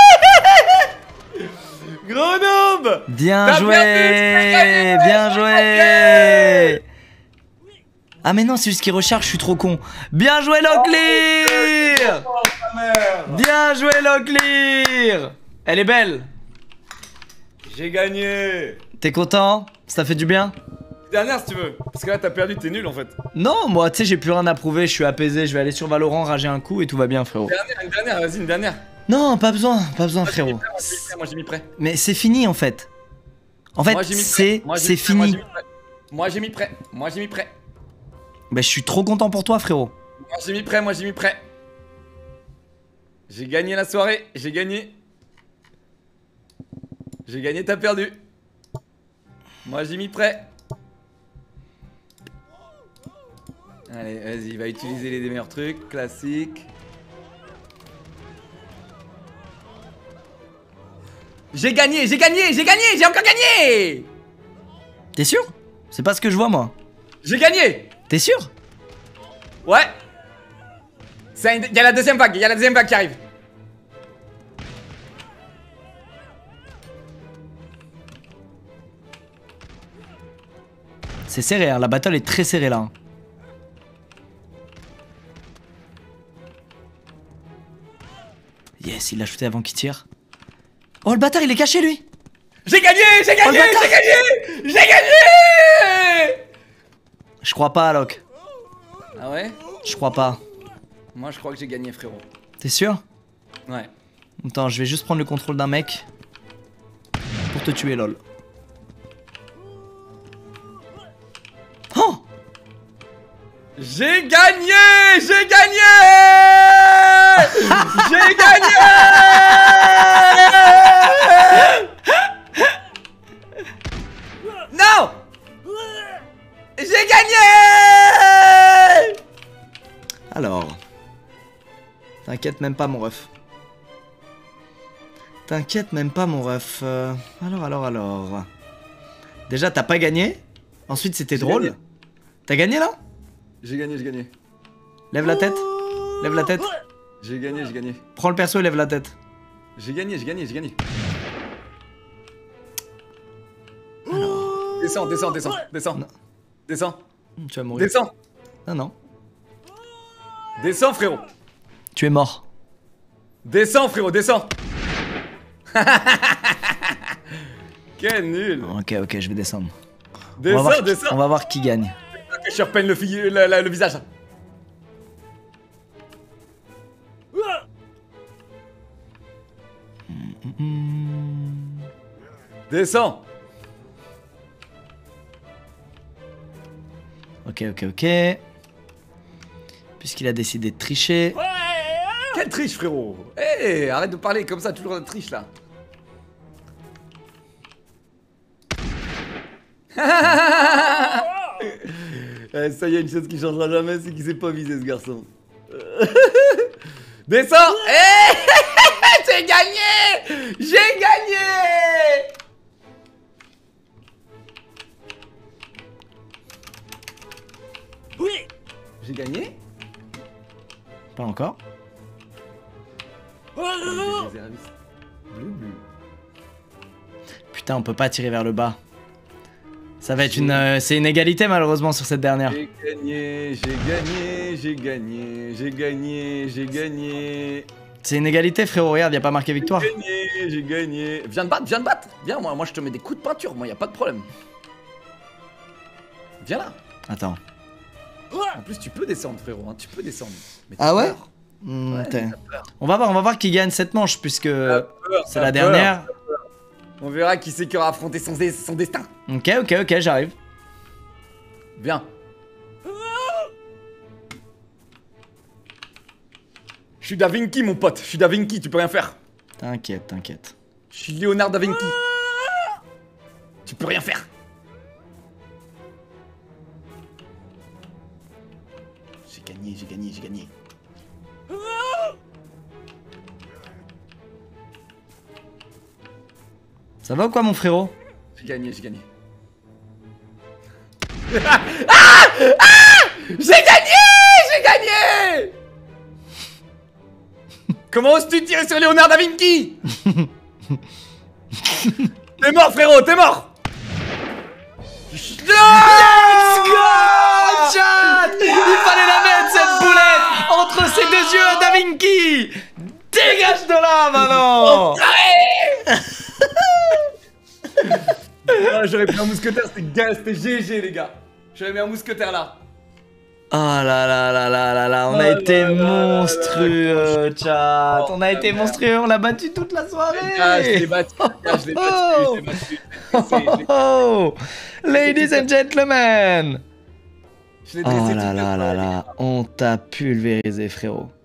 Gros noob. Bien T'as joué, perdu, bien joué. Ah mais non, c'est juste qu'il recharge, je suis trop con. Bien joué Locklear. Oh, ta mère. Bien joué Locklear. Elle est belle. J'ai gagné. T'es content? Ça fait du bien? Dernière si tu veux. Parce que là t'as perdu, t'es nul en fait. Non, moi tu sais, j'ai plus rien à prouver, je suis apaisé, je vais aller sur Valorant, rager un coup et tout va bien frérot. Une dernière, vas-y, une dernière. Non, pas besoin frérot. Moi j'ai mis prêt. Mais c'est fini en fait. En fait, c'est fini. Moi j'ai mis prêt. Bah je suis trop content pour toi frérot. Moi j'ai mis prêt. J'ai gagné la soirée, j'ai gagné. J'ai gagné, t'as perdu. Moi j'ai mis prêt. Allez, vas-y, va utiliser les meilleurs trucs, classiques. J'ai gagné, j'ai encore gagné. T'es sûr? C'est pas ce que je vois moi. J'ai gagné. T'es sûr? Ouais. Il y a la deuxième vague, qui arrive. C'est serré, hein. La battle est très serrée là. Yes, il l'a shooté avant qu'il tire. Oh le bâtard, il est caché lui. J'ai gagné. Je crois pas, Alok. Ah ouais? Je crois pas. Moi je crois que j'ai gagné frérot. T'es sûr? Ouais. Attends, je vais juste prendre le contrôle d'un mec pour te tuer, lol. Oh! J'ai gagné. J'ai gagné. Non. J'ai gagné. Alors. T'inquiète même pas, mon ref. T'inquiète même pas, mon ref. Alors. Déjà, t'as pas gagné. Ensuite, c'était drôle. Gagné. T'as gagné là? J'ai gagné. Lève la tête. Lève la tête. J'ai gagné. Prends le perso et lève la tête. J'ai gagné. Alors. Descends. Non. Descends. Tu vas mourir. Descends. Non. Descends, frérot. Tu es mort. Descends, frérot, descends. Quel nul. Ok, je vais descendre. Descends. On va voir qui gagne. Je te repeigne le visage. Descends. Ok. Puisqu'il a décidé de tricher. Quelle triche, frérot. Hey, arrête de parler comme ça, toujours de triche là. Ça y est, une chose qui changera jamais, c'est qu'il sait pas viser ce garçon. Descends. Hey. J'ai gagné. J'ai gagné. Pas encore. Putain, on peut pas tirer vers le bas. Ça va être c'est une égalité malheureusement sur cette dernière. J'ai gagné. C'est une égalité frérot, regarde, y a pas marqué victoire. J'ai gagné. Viens de battre. Viens, moi je te mets des coups de peinture, moi y a pas de problème. Viens là. Attends. En plus tu peux descendre frérot, hein, tu peux descendre. Mais Ah ouais, Ouais, t'as peur. on va voir qui gagne cette manche puisque c'est la dernière. On verra qui c'est qui aura affronté son destin. Ok, j'arrive. Viens. Je suis Da Vinci mon pote, tu peux rien faire. T'inquiète. Je suis Léonard Da Vinci. Tu peux rien faire. j'ai gagné. Ça va ou quoi, mon frérot? J'ai gagné. J'ai gagné. Comment oses-tu tirer sur Léonard da Vinci? T'es mort, frérot, t'es mort. Let's go, chat. Il fallait la mettre, cette boulette, entre ces deux yeux à Da Vinci. Dégage de là, maintenant. Ah, j'aurais pris un mousquetaire, c'était GG, les gars. J'aurais mis un mousquetaire là. Oh là, on a été monstrueux, chat. On a été monstrueux, on l'a battu toute la soirée. Ah, je l'ai battu, Oh, ladies and gentlemen. Je l'ai dressé Oh toute la soirée, là, on t'a pulvérisé, frérot.